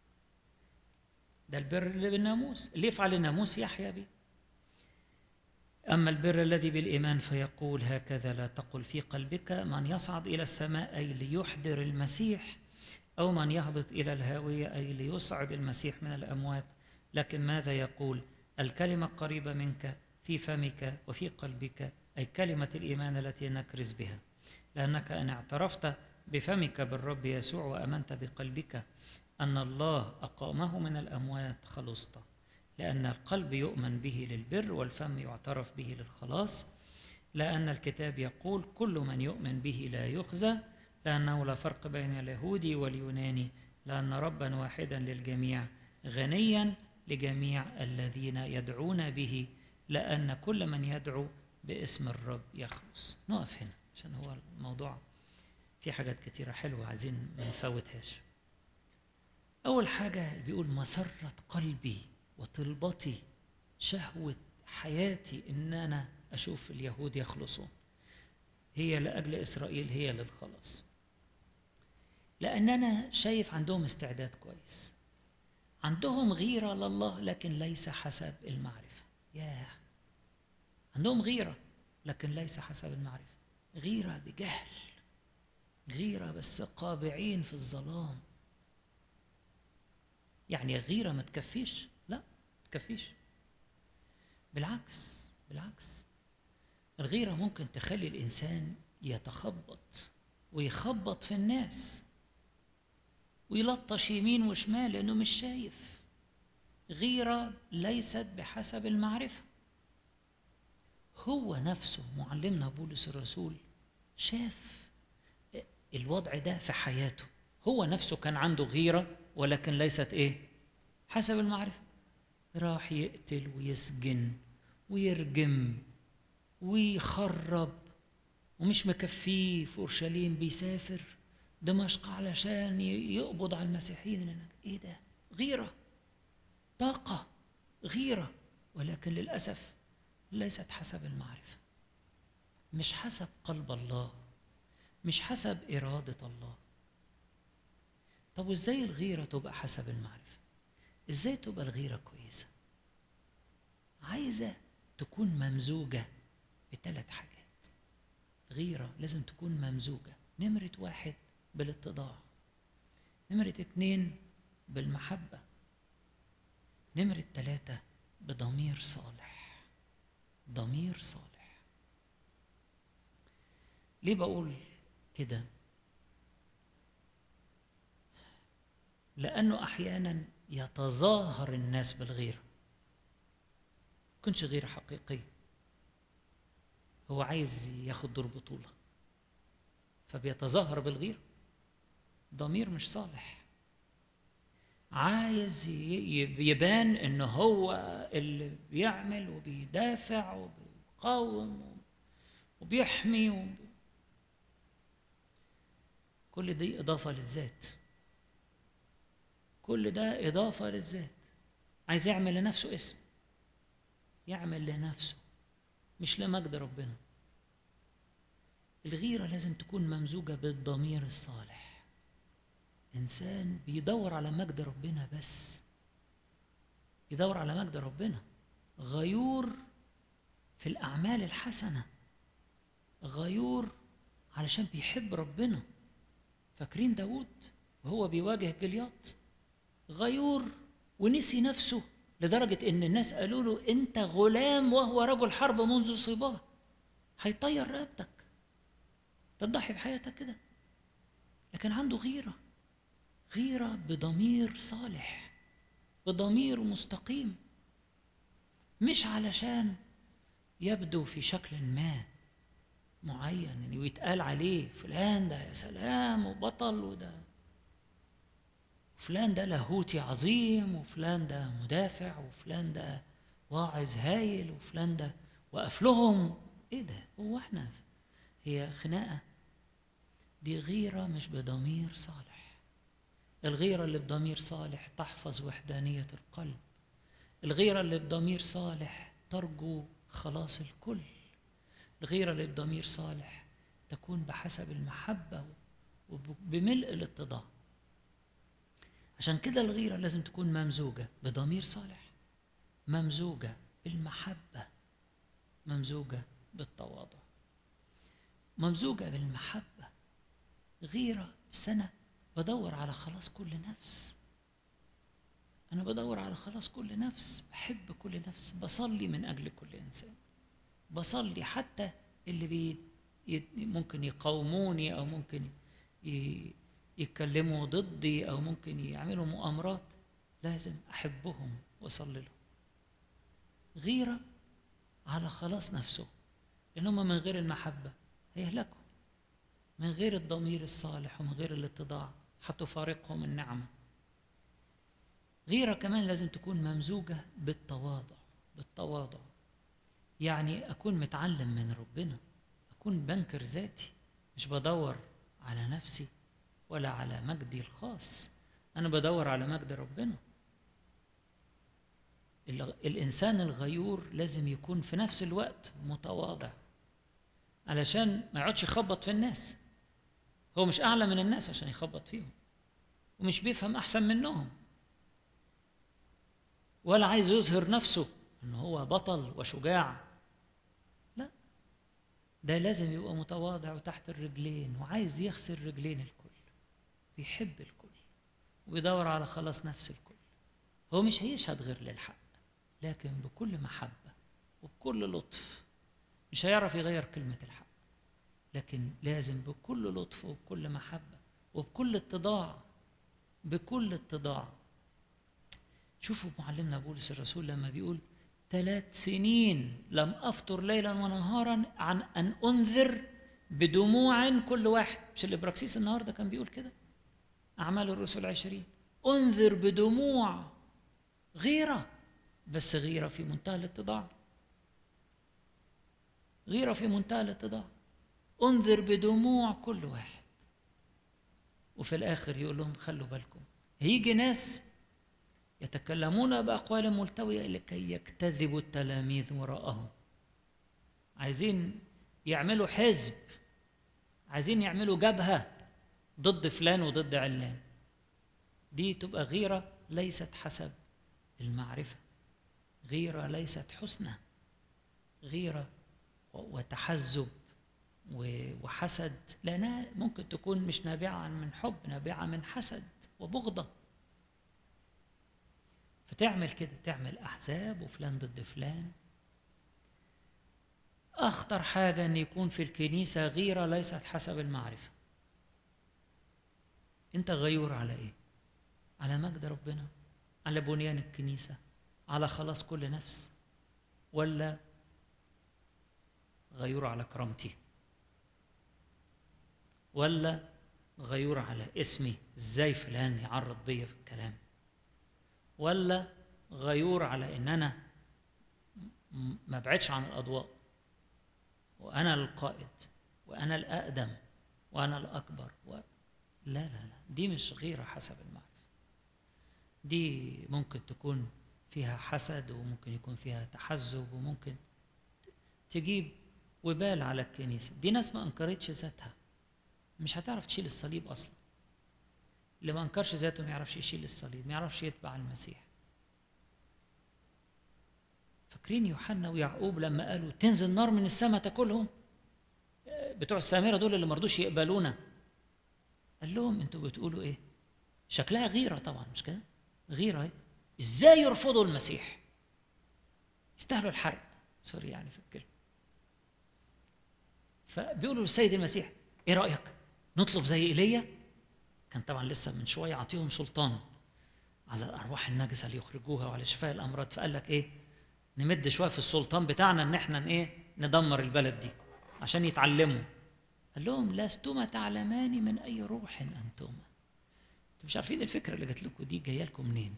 ده البر اللي بالناموس، اللي يفعل الناموس يحيا به. أما البر الذي بالإيمان فيقول هكذا لا تقل في قلبك من يصعد إلى السماء أي ليحضر المسيح، أو من يهبط إلى الهاوية أي ليصعد المسيح من الأموات، لكن ماذا يقول؟ الكلمة قريبة منك في فمك وفي قلبك، أي كلمة الإيمان التي نكرز بها، لأنك إن اعترفت بفمك بالرب يسوع وأمنت بقلبك أن الله أقامه من الأموات خلصت، لأن القلب يؤمن به للبر والفم يعترف به للخلاص، لأن الكتاب يقول كل من يؤمن به لا يخزى، لأنه لا فرق بين اليهودي واليوناني، لأن ربا واحدا للجميع غنيا لجميع الذين يدعون به، لأن كل من يدعو باسم الرب يخلص. نقف هنا عشان هو الموضوع في حاجات كتيرة حلوة عايزين ما نفوتهاش. أول حاجة بيقول مسرة قلبي وطلبتي، شهوة حياتي إن أنا أشوف اليهود يخلصون، هي لأجل إسرائيل، هي للخلاص، لأن أنا شايف عندهم استعداد كويس، عندهم غيرة لله لكن ليس حسب المعرفة. ياه، عندهم غيرة لكن ليس حسب المعرفة، غيرة بجهل، غيرة بس قابعين في الظلام. يعني غيرة ما تكفيش، لا ما تكفيش، بالعكس بالعكس، الغيرة ممكن تخلي الإنسان يتخبط ويخبط في الناس ويلطش يمين وشمال لأنه مش شايف. غيرة ليست بحسب المعرفة. هو نفسه معلمنا بولس الرسول شاف الوضع ده في حياته، هو نفسه كان عنده غيرة ولكن ليست ايه؟ حسب المعرفة. راح يقتل ويسجن ويرجم ويخرب، ومش مكفيه في أورشليم بيسافر دمشق علشان يقبض على المسيحيين هناك. ايه ده؟ غيرة، طاقة، غيرة، ولكن للأسف ليست حسب المعرفة، مش حسب قلب الله، مش حسب إرادة الله. طب وإزاي الغيرة تبقى حسب المعرفة؟ إزاي تبقى الغيرة كويسة؟ عايزة تكون ممزوجة بثلاث حاجات. غيرة لازم تكون ممزوجة، نمرة واحد بالاتضاع، نمرة اتنين بالمحبة، نمرة ثلاثة بضمير صالح. ضمير صالح. ليه بقول كده؟ لأنه أحيانا يتظاهر الناس بالغيرة، كنش غيرة حقيقية، هو عايز ياخد دور بطولة فبيتظاهر بالغيرة. ضمير مش صالح، عايز يبان إنه هو اللي بيعمل وبيدافع وبيقاوم وبيحمي وب... كل دي إضافة للذات، كل ده إضافة للذات. عايز يعمل لنفسه اسم، يعمل لنفسه مش لمجد ربنا. الغيرة لازم تكون ممزوجة بالضمير الصالح، إنسان بيدور على مجد ربنا، بس يدور على مجد ربنا، غيور في الأعمال الحسنة، غيور علشان بيحب ربنا. فاكرين داود وهو بيواجه جلياط؟ غيور ونسي نفسه لدرجة إن الناس قالوا له أنت غلام وهو رجل حرب منذ صباه، هيطير رقبتك، تضحي بحياتك كده. لكن عنده غيرة، غيرة بضمير صالح، بضمير مستقيم، مش علشان يبدو في شكل ما معين ويتقال عليه فلان ده يا سلام وبطل، وده فلان ده لاهوتي عظيم، وفلان ده مدافع، وفلان ده واعظ هايل، وفلان ده وقف لهم. ايه ده؟ هو احنا هي خناقة؟ دي غيرة مش بضمير صالح. الغيرة اللي بضمير صالح تحفظ وحدانية القلب، الغيرة اللي بضمير صالح ترجو خلاص الكل، الغيرة اللي بضمير صالح تكون بحسب المحبة وبملء الاتضاع. عشان كده الغيرة لازم تكون ممزوجة بضمير صالح، ممزوجة بالمحبة، ممزوجة بالتواضع، ممزوجة بالمحبة. غيرة بس أنا بدور على خلاص كل نفس، أنا بدور على خلاص كل نفس، بحب كل نفس، بصلي من أجل كل إنسان، بصلي حتى اللي بي ممكن يقاوموني أو ممكن يتكلموا ضدي أو ممكن يعملوا مؤامرات، لازم أحبهم وأصلي لهم. غيرة على خلاص نفسه، لأنهم من غير المحبة هيهلكوا، من غير الضمير الصالح ومن غير الاتضاع هتفارقهم النعمة. غيرة كمان لازم تكون ممزوجة بالتواضع. بالتواضع يعني أكون متعلم من ربنا، أكون بنكر ذاتي، مش بدور على نفسي ولا على مجدي الخاص، أنا بدور على مجد ربنا. الإنسان الغيور لازم يكون في نفس الوقت متواضع علشان ما يقعدش يخبط في الناس. هو مش أعلى من الناس عشان يخبط فيهم، ومش بيفهم أحسن منهم، ولا عايز يظهر نفسه إن هو بطل وشجاع. لا، ده لازم يبقى متواضع وتحت الرجلين وعايز يغسل رجلين الكل، بيحب الكل وبيدور على خلاص نفس الكل. هو مش هيشهد غير للحق، لكن بكل محبة وبكل لطف. مش هيعرف يغير كلمة الحق، لكن لازم بكل لطف وبكل محبة وبكل اتضاع. بكل اتضاع. شوفوا معلمنا بولس الرسول لما بيقول ثلاث سنين لم أفطر ليلا ونهارا عن أن أنذر بدموع كل واحد. مش الإبراكسيس النهاردة كان بيقول كده؟ أعمال الرسل عشرين، أنذر بدموع. غيرة، بس غيرة في منتهى الاتضاع. غيرة في منتهى الاتضاع. انذر بدموع كل واحد. وفي الآخر يقول لهم خلوا بالكم، هيجي ناس يتكلمون بأقوال ملتوية لكي يكتذبوا التلاميذ وراءهم. عايزين يعملوا حزب، عايزين يعملوا جبهة ضد فلان وضد علان. دي تبقى غيرة ليست حسب المعرفة، غيرة ليست حسنى، غيرة وتحزب وحسد، لأنها ممكن تكون مش نابعة من حب، نابعة من حسد وبغضة. فتعمل كده، تعمل أحزاب وفلان ضد فلان. أخطر حاجة أن يكون في الكنيسة غيرة ليست حسب المعرفة. أنت غيور على إيه؟ على مجد ربنا، على بنيان الكنيسة، على خلاص كل نفس، ولا غيور على كرامتي، ولا غيور على اسمي، ازاي فلان يعرض بيا في الكلام، ولا غيور على ان انا ما بعدش عن الاضواء وانا القائد وانا الاقدم وانا الاكبر و... لا لا لا، دي مش غيرة حسب المعرفة. دي ممكن تكون فيها حسد، وممكن يكون فيها تحزب، وممكن تجيب وبال على الكنيسة. دي ناس ما انكرتش ذاتها، مش هتعرف تشيل الصليب اصلا. اللي ما انكرش ذاته ما يعرفش يشيل الصليب، ما يعرفش يتبع المسيح. فاكرين يوحنا ويعقوب لما قالوا تنزل نار من السماء تاكلهم؟ بتوع السامرة دول اللي ما رضوش يقبلونا، قال لهم انتوا بتقولوا ايه؟ شكلها غيرة طبعا، مش كده؟ غيرة ايه؟ ازاي يرفضوا المسيح؟ يستاهلوا الحرق، سوري يعني في الكلمة. فبيقولوا للسيد المسيح ايه رأيك؟ نطلب زي ايليا؟ كان طبعا لسه من شوية عطيهم سلطان على الأرواح النجسة ليخرجوها وعلى شفاء الأمراض. فقال لك ايه؟ نمد شوية في السلطان بتاعنا ان احنا ايه؟ ندمر البلد دي عشان يتعلموا. قال لهم لستما تعلمان من أي روح أنتما. انتوا مش عارفين الفكرة اللي جات لكم دي جاية لكم منين.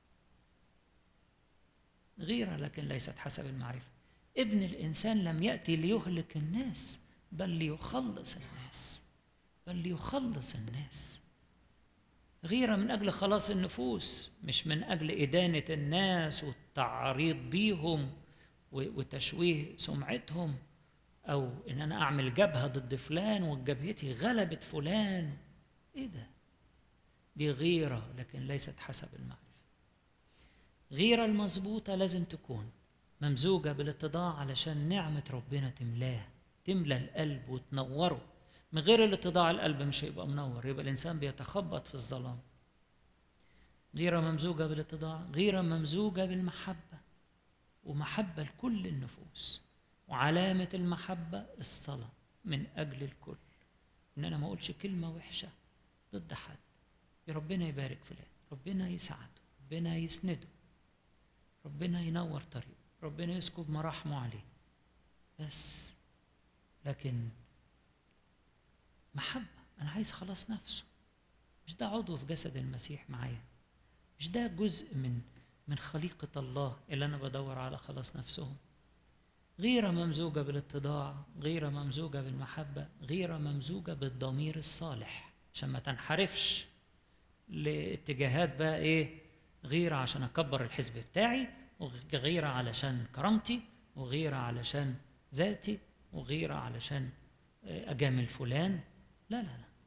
غيرة لكن ليست حسب المعرفة. ابن الإنسان لم يأتي ليهلك الناس بل ليخلص الناس، بل ليخلص الناس. غيرة من أجل خلاص النفوس، مش من أجل إدانة الناس والتعريض بيهم وتشويه سمعتهم، أو إن أنا أعمل جبهة ضد فلان وجبهتي غلبت فلان. إيه ده؟ دي غيرة لكن ليست حسب المعرفة. غيرة المظبوطة لازم تكون ممزوجة بالاتضاع علشان نعمة ربنا تملاه، تملى القلب وتنوره. من غير الاتضاع القلب مش هيبقى منور، يبقى الإنسان بيتخبط في الظلام. غيرة ممزوجة بالاتضاع، غيرة ممزوجة بالمحبة، ومحبة لكل النفوس. وعلامة المحبة الصلاة من أجل الكل، إن أنا ما أقولش كلمة وحشة ضد حد. ربنا يبارك فلان، ربنا يساعده، ربنا يسنده، ربنا ينور طريقه، ربنا يسكب مراحمه عليه. بس لكن محبة، أنا عايز خلاص نفسه. مش ده عضو في جسد المسيح معايا؟ مش ده جزء من من خليقة الله اللي أنا بدور على خلاص نفسهم؟ غيرة ممزوجة بالاتضاع، غيرة ممزوجة بالمحبة، غيرة ممزوجة بالضمير الصالح، عشان ما تنحرفش لاتجاهات بقى إيه، غيرة عشان أكبر الحزب بتاعي، وغيرة علشان كرامتي، وغيرة علشان ذاتي، وغيرة علشان أجامل فلان. لا لا لا،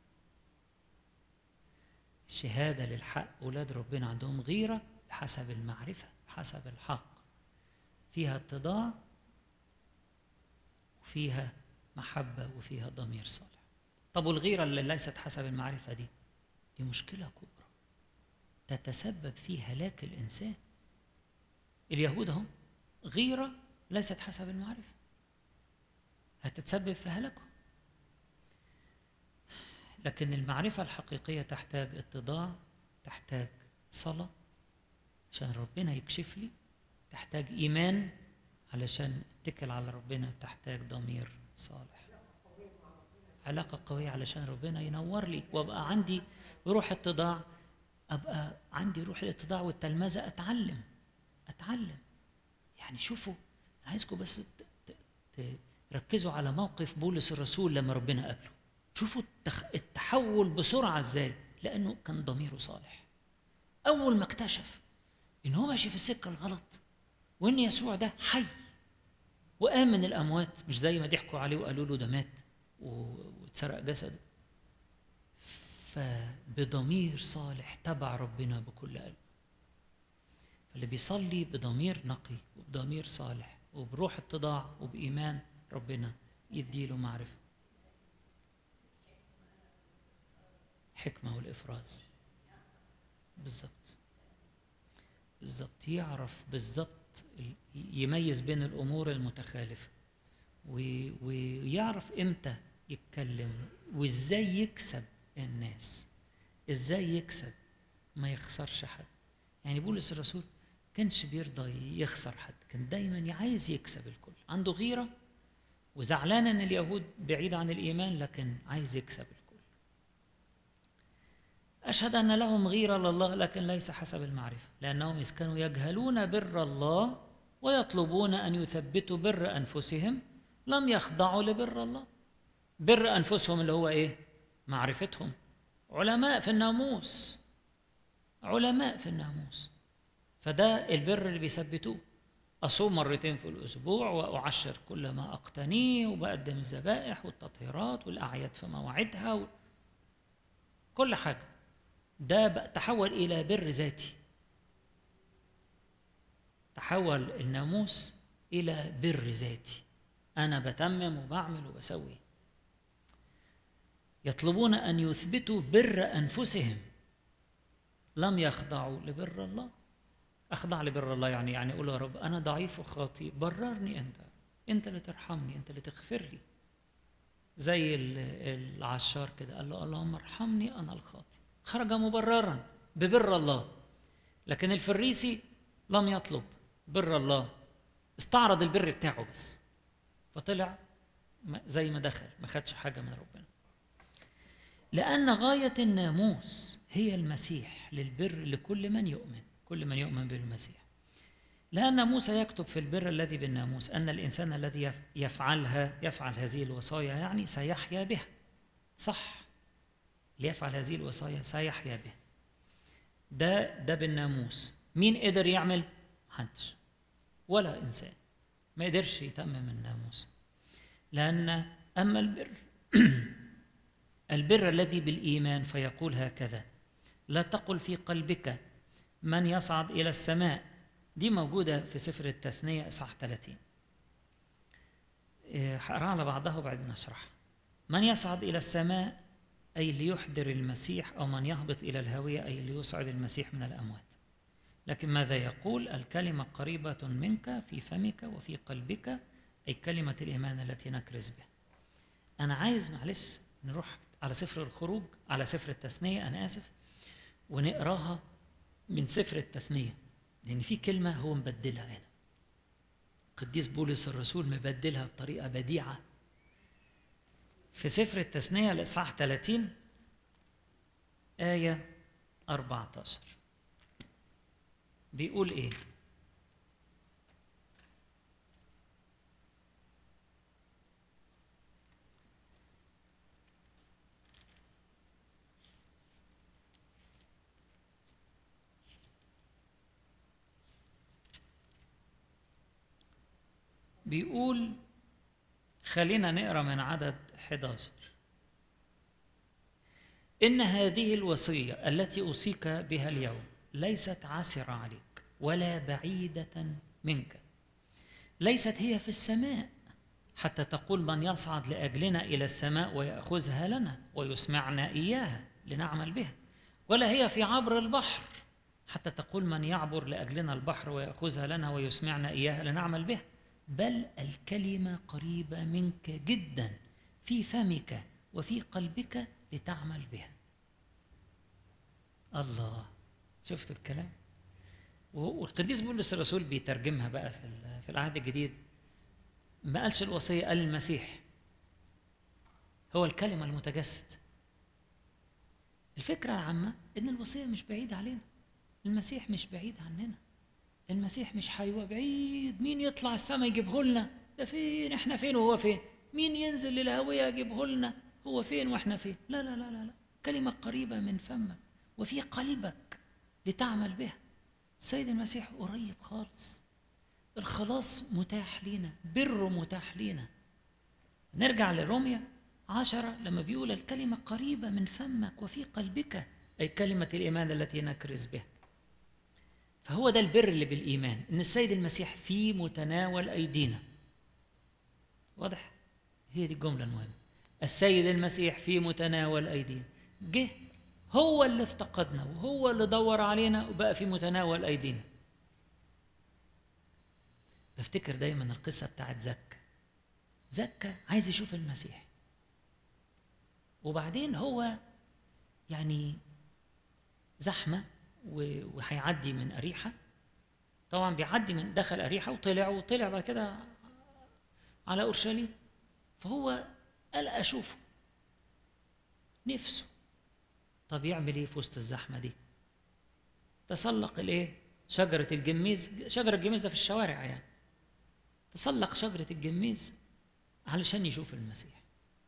الشهادة للحق، أولاد ربنا عندهم غيرة بحسب المعرفة، بحسب الحق، فيها اتضاع وفيها محبة وفيها ضمير صالح. طب والغيرة اللي ليست حسب المعرفة دي، دي مشكلة كبرى تتسبب في هلاك الإنسان. اليهود هم غيرة ليست حسب المعرفة هتتسبب في هلاكهم. لكن المعرفة الحقيقية تحتاج اتضاع، تحتاج صلاة عشان ربنا يكشف لي، تحتاج إيمان علشان اتكل على ربنا، تحتاج ضمير صالح، علاقة قوية علشان ربنا ينور لي، وابقى عندي روح اتضاع، ابقى عندي روح الاتضاع والتلمذة، اتعلم اتعلم. يعني شوفوا، انا عايزكم بس تركزوا على موقف بولس الرسول لما ربنا قابله. شوفوا التحول بسرعة ازاي، لانه كان ضميره صالح. اول ما اكتشف ان هو ماشي في السكة الغلط، وان يسوع ده حي وقام من الاموات، مش زي ما ضحكوا عليه وقالوا له ده مات واتسرق جسده، فبضمير صالح تبع ربنا بكل قلب. فاللي بيصلي بضمير نقي وبضمير صالح وبروح اتضاع وبإيمان، ربنا يديله معرفة، حكمة والإفراز. بالظبط بالظبط، يعرف بالظبط يميز بين الأمور المتخالفة، ويعرف إمتى يتكلم وإزاي يكسب الناس، إزاي يكسب ما يخسرش حد. يعني بولس الرسول كانش بيرضى يخسر حد، كان دايما عايز يكسب الكل، عنده غيرة وزعلان ان اليهود بعيد عن الإيمان، لكن عايز يكسب الكل. أشهد أن لهم غيرة لله، لكن ليس حسب المعرفة، لأنهم إذ كانوا يجهلون بر الله ويطلبون أن يثبتوا بر أنفسهم لم يخضعوا لبر الله. بر أنفسهم اللي هو إيه؟ معرفتهم، علماء في الناموس، علماء في الناموس، فده البر اللي بيثبتوه. أصوم مرتين في الأسبوع وأعشر كل ما أقتنيه وبقدم الذبائح والتطهيرات والأعياد في مواعيدها وكل حاجة. ده تحول إلى بر ذاتي، تحول الناموس إلى بر ذاتي، أنا بتمم وبعمل وبسوي. يطلبون أن يثبتوا بر أنفسهم لم يخضعوا لبر الله. أخضع لبر الله يعني يعني أقول يا رب أنا ضعيف وخاطئ، بررني أنت، أنت اللي ترحمني، أنت اللي تغفر لي. زي العشار كده قال له اللهم ارحمني أنا الخاطئ، خرج مبررا ببر الله. لكن الفريسي لم يطلب بر الله، استعرض البر بتاعه بس، فطلع زي ما دخل، ما خدش حاجة من ربنا. لأن غاية الناموس هي المسيح للبر لكل من يؤمن، كل من يؤمن بالمسيح. لأن موسى يكتب في البر الذي بالناموس أن الإنسان الذي يفعلها يفعل هذه الوصايا يعني سيحيا بها. صح، ليفعل هذه الوصايا سيحيا بها. ده ده بالناموس. مين قدر يعمل؟ محدش، ولا إنسان ما قدرش يتمم الناموس. لأن أما البر البر الذي بالإيمان فيقول هكذا: لا تقل في قلبك من يصعد إلى السماء. دي موجودة في سفر التثنية إصحاح ثلاثين. هقرأ على بعضها وبعدين أشرح. من يصعد إلى السماء أي ليحضر المسيح، أو من يهبط إلى الهاوية أي ليصعد المسيح من الأموات. لكن ماذا يقول؟ الكلمة قريبة منك في فمك وفي قلبك، أي كلمة الإيمان التي نكرز بها. أنا عايز معلش نروح على سفر الخروج، على سفر التثنية أنا آسف، ونقراها من سفر التثنية، لأن في كلمة هو مبدلها هنا. قديس بولس الرسول مبدلها بطريقة بديعة في سفر التثنية الإصحاح ثلاثين آية أربعة عشر بيقول إيه؟ بيقول، خلينا نقرأ من عدد أحد عشر: إن هذه الوصية التي أوصيك بها اليوم ليست عسرة عليك ولا بعيدة منك، ليست هي في السماء حتى تقول من يصعد لأجلنا إلى السماء ويأخذها لنا ويسمعنا إياها لنعمل بها، ولا هي في عبر البحر حتى تقول من يعبر لأجلنا البحر ويأخذها لنا ويسمعنا إياها لنعمل بها، بل الكلمة قريبة منك جدا في فمك وفي قلبك لتعمل بها. الله، شفتوا الكلام؟ والقديس بولس الرسول بيترجمها بقى في في العهد الجديد، ما قالش الوصية، قال المسيح هو الكلمة المتجسد. الفكرة العامة إن الوصية مش بعيدة علينا، المسيح مش بعيد عننا، المسيح مش هيبقى بعيد. مين يطلع السماء يجيبه لنا؟ ده فين؟ احنا فين وهو فين؟ مين ينزل للهوية يجيبه لنا؟ هو فين واحنا فين؟ لا لا لا لا لا، كلمة قريبة من فمك وفي قلبك لتعمل بها. السيد المسيح قريب خالص، الخلاص متاح لينا، بره متاح لينا. نرجع لروميا عشرة لما بيقول الكلمة قريبة من فمك وفي قلبك، أي كلمة الإيمان التي نكرز بها. فهو ده البر اللي بالإيمان، إن السيد المسيح في متناول أيدينا. واضح؟ هي دي الجملة المهمة، السيد المسيح في متناول أيدينا. جه هو اللي افتقدنا وهو اللي دور علينا وبقى في متناول أيدينا. بفتكر دايما القصة بتاعت زكا. زكا عايز يشوف المسيح، وبعدين هو يعني زحمة وهيعدي من أريحة، طبعا بيعدي من دخل أريحة وطلع وطلع بعد كده على أورشليم، فهو قال أشوفه نفسه. طب يعمل ايه في وسط الزحمة دي؟ تسلق الايه؟ شجرة الجميز. شجرة الجميز ده في الشوارع يعني، تسلق شجرة الجميز علشان يشوف المسيح.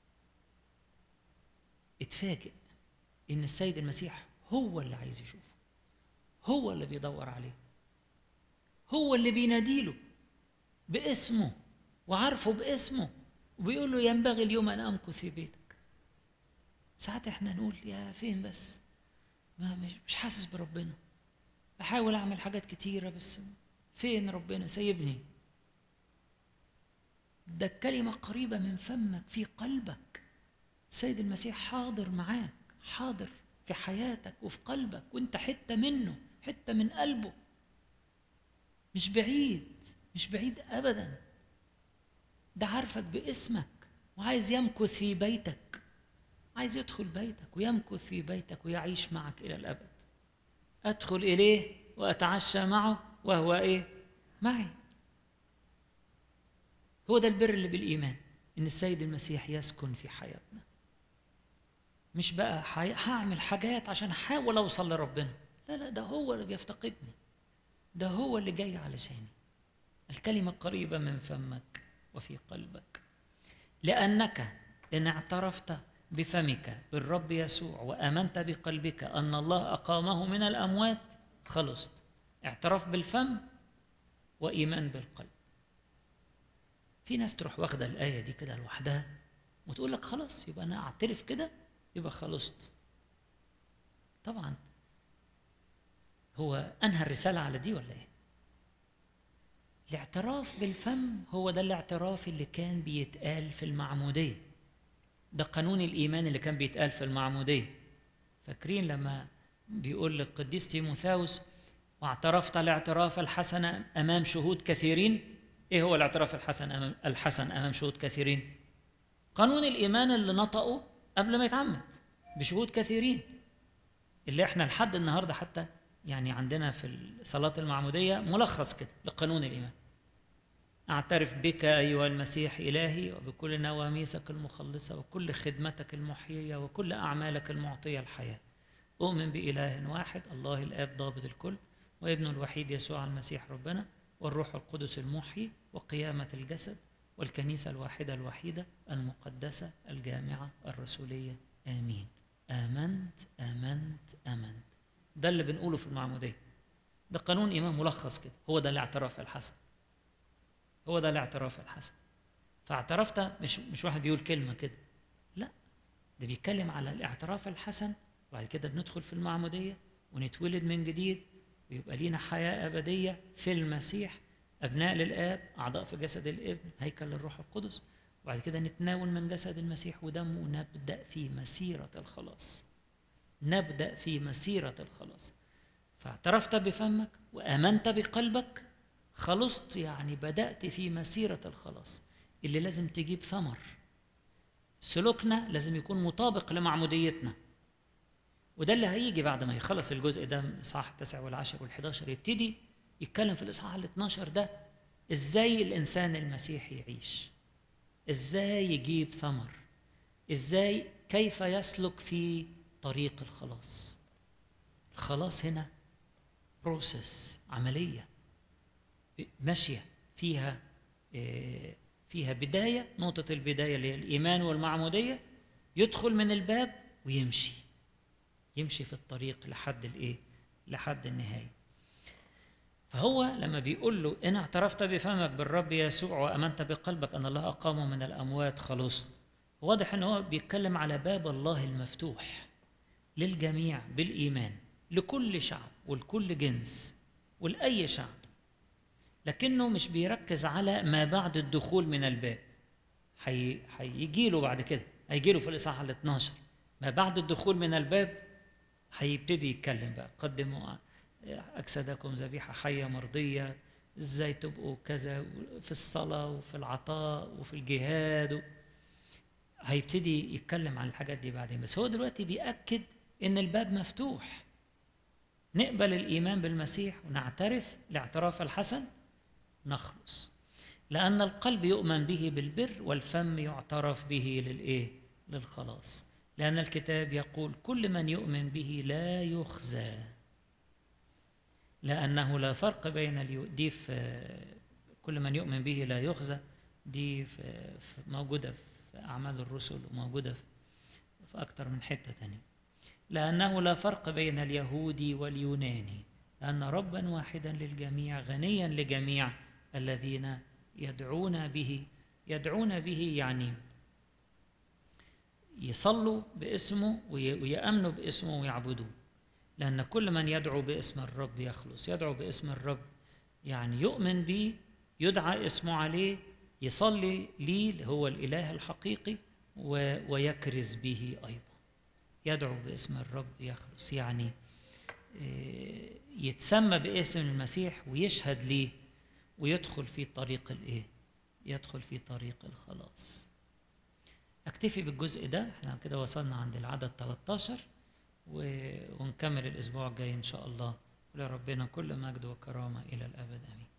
اتفاجئ ان السيد المسيح هو اللي عايز يشوفه، هو اللي بيدور عليه، هو اللي بيناديله باسمه وعارفه باسمه وبيقول له ينبغي اليوم ان امكث في بيتك. ساعات احنا نقول يا فين بس، ما مش, مش حاسس بربنا، بحاول اعمل حاجات كتيرة بس فين ربنا سايبني. ده الكلمة قريبة من فمك في قلبك. السيد المسيح حاضر معاك، حاضر في حياتك وفي قلبك، وانت حتة منه، حتة من قلبه. مش بعيد، مش بعيد ابدا. ده عارفك باسمك وعايز يمكث في بيتك، عايز يدخل بيتك ويمكث في بيتك ويعيش معك إلى الأبد. أدخل إليه وأتعشى معه وهو إيه؟ معي. هو ده البر اللي بالإيمان، إن السيد المسيح يسكن في حياتنا. مش بقى هعمل حاجات عشان أحاول أوصل لربنا، لا لا، ده هو اللي بيفتقدني، ده هو اللي جاي علشاني. الكلمة قريبة من فمك وفي قلبك، لأنك إن اعترفت بفمك بالرب يسوع وآمنت بقلبك أن الله أقامه من الأموات خلصت. اعتراف بالفم وإيمان بالقلب. في ناس تروح واخدة الآية دي كده لوحدها وتقول لك خلاص يبقى أنا أعترف كده يبقى خلصت. طبعا هو أنهى الرسالة على دي ولا إيه؟ الاعتراف بالفم هو ده الاعتراف اللي كان بيتقال في المعمودية، ده قانون الإيمان اللي كان بيتقال في المعمودية. فاكرين لما بيقول للقديس تيموثاوس واعترفت الاعتراف الحسن أمام شهود كثيرين؟ إيه هو الاعتراف الحسن أمام الحسن أمام شهود كثيرين؟ قانون الإيمان اللي نطقه قبل ما يتعمد بشهود كثيرين، اللي احنا لحد النهاردة حتى يعني عندنا في صلاة المعمودية ملخص كده لقانون الإيمان. أعترف بك أيها المسيح إلهي وبكل نواميسك المخلصة وكل خدمتك المحيية وكل أعمالك المعطية الحياة. أؤمن بإله واحد الله الآب ضابط الكل وابنه الوحيد يسوع المسيح ربنا والروح القدس المحيي وقيامة الجسد والكنيسة الواحدة الوحيدة المقدسة الجامعة الرسولية. آمين. آمنت آمنت آمنت. ده اللي بنقوله في المعمودية. ده قانون إيمان ملخص كده. هو ده الاعتراف الحسن. هو ده الاعتراف الحسن. فاعترفت مش مش واحد بيقول كلمة كده، لا، ده بيتكلم على الاعتراف الحسن. وبعد كده بندخل في المعمودية ونتولد من جديد ويبقى لينا حياة أبدية في المسيح، أبناء للآب، أعضاء في جسد الابن، هيكل للروح القدس. وبعد كده نتناول من جسد المسيح ودمه ونبدأ في مسيرة الخلاص. نبدأ في مسيرة الخلاص. فاعترفت بفمك وآمنت بقلبك، خلصت، يعني بدأت في مسيرة الخلاص اللي لازم تجيب ثمر. سلوكنا لازم يكون مطابق لمعموديتنا، وده اللي هيجي بعد ما يخلص الجزء ده من الإصحاح التاسع والعاشر والحداشر. يبتدي يتكلم في الإصحاح الاثناشر ده إزاي الإنسان المسيحي يعيش، إزاي يجيب ثمر، إزاي كيف يسلك في طريق الخلاص. الخلاص هنا بروسس، عملية ماشية فيها فيها بداية، نقطة البداية اللي هي الإيمان والمعمودية، يدخل من الباب ويمشي يمشي في الطريق لحد الإيه؟ لحد النهاية. فهو لما بيقول له إن اعترفت بفمك بالرب يسوع وأمنت بقلبك أن الله أقامه من الأموات خلصت، واضح إن هو بيتكلم على باب الله المفتوح للجميع بالإيمان، لكل شعب ولكل جنس ولأي شعب، لكنه مش بيركز على ما بعد الدخول من الباب. هيجي له بعد كده، هيجي له في الإصحاح الاثناشر ما بعد الدخول من الباب، هيبتدي يتكلم بقى قدموا أجسادكم ذبيحة حية مرضية، إزاي تبقوا كذا في الصلاة وفي العطاء وفي الجهاد. هيبتدي يتكلم عن الحاجات دي بعدين، بس هو دلوقتي بيأكد إن الباب مفتوح. نقبل الإيمان بالمسيح ونعترف الاعتراف الحسن نخلص، لأن القلب يؤمن به بالبر والفم يعترف به للإيه؟ للخلاص. لأن الكتاب يقول كل من يؤمن به لا يخزى، لأنه لا فرق بين اليو... دي في كل من يؤمن به لا يخزى، دي في موجودة في أعمال الرسل وموجودة في أكتر من حتة تانية. لأنه لا فرق بين اليهودي واليوناني، لأن ربا واحدا للجميع غنيا لجميع الذين يدعون به. يدعون به يعني يصلوا باسمه ويأمنوا باسمه ويعبدوه، لأن كل من يدعو باسم الرب يخلص. يدعو باسم الرب يعني يؤمن به، يدعى اسمه عليه، يصلي ليه هو الإله الحقيقي ويكرز به أيضا. يدعو باسم الرب يخلص يعني يتسمى باسم المسيح ويشهد ليه ويدخل في طريق الايه؟ يدخل في طريق الخلاص. اكتفي بالجزء ده، احنا كده وصلنا عند العدد ثلاثة عشر ونكمل الاسبوع الجاي ان شاء الله. ولربنا كل مجد وكرامة الى الابد، امين.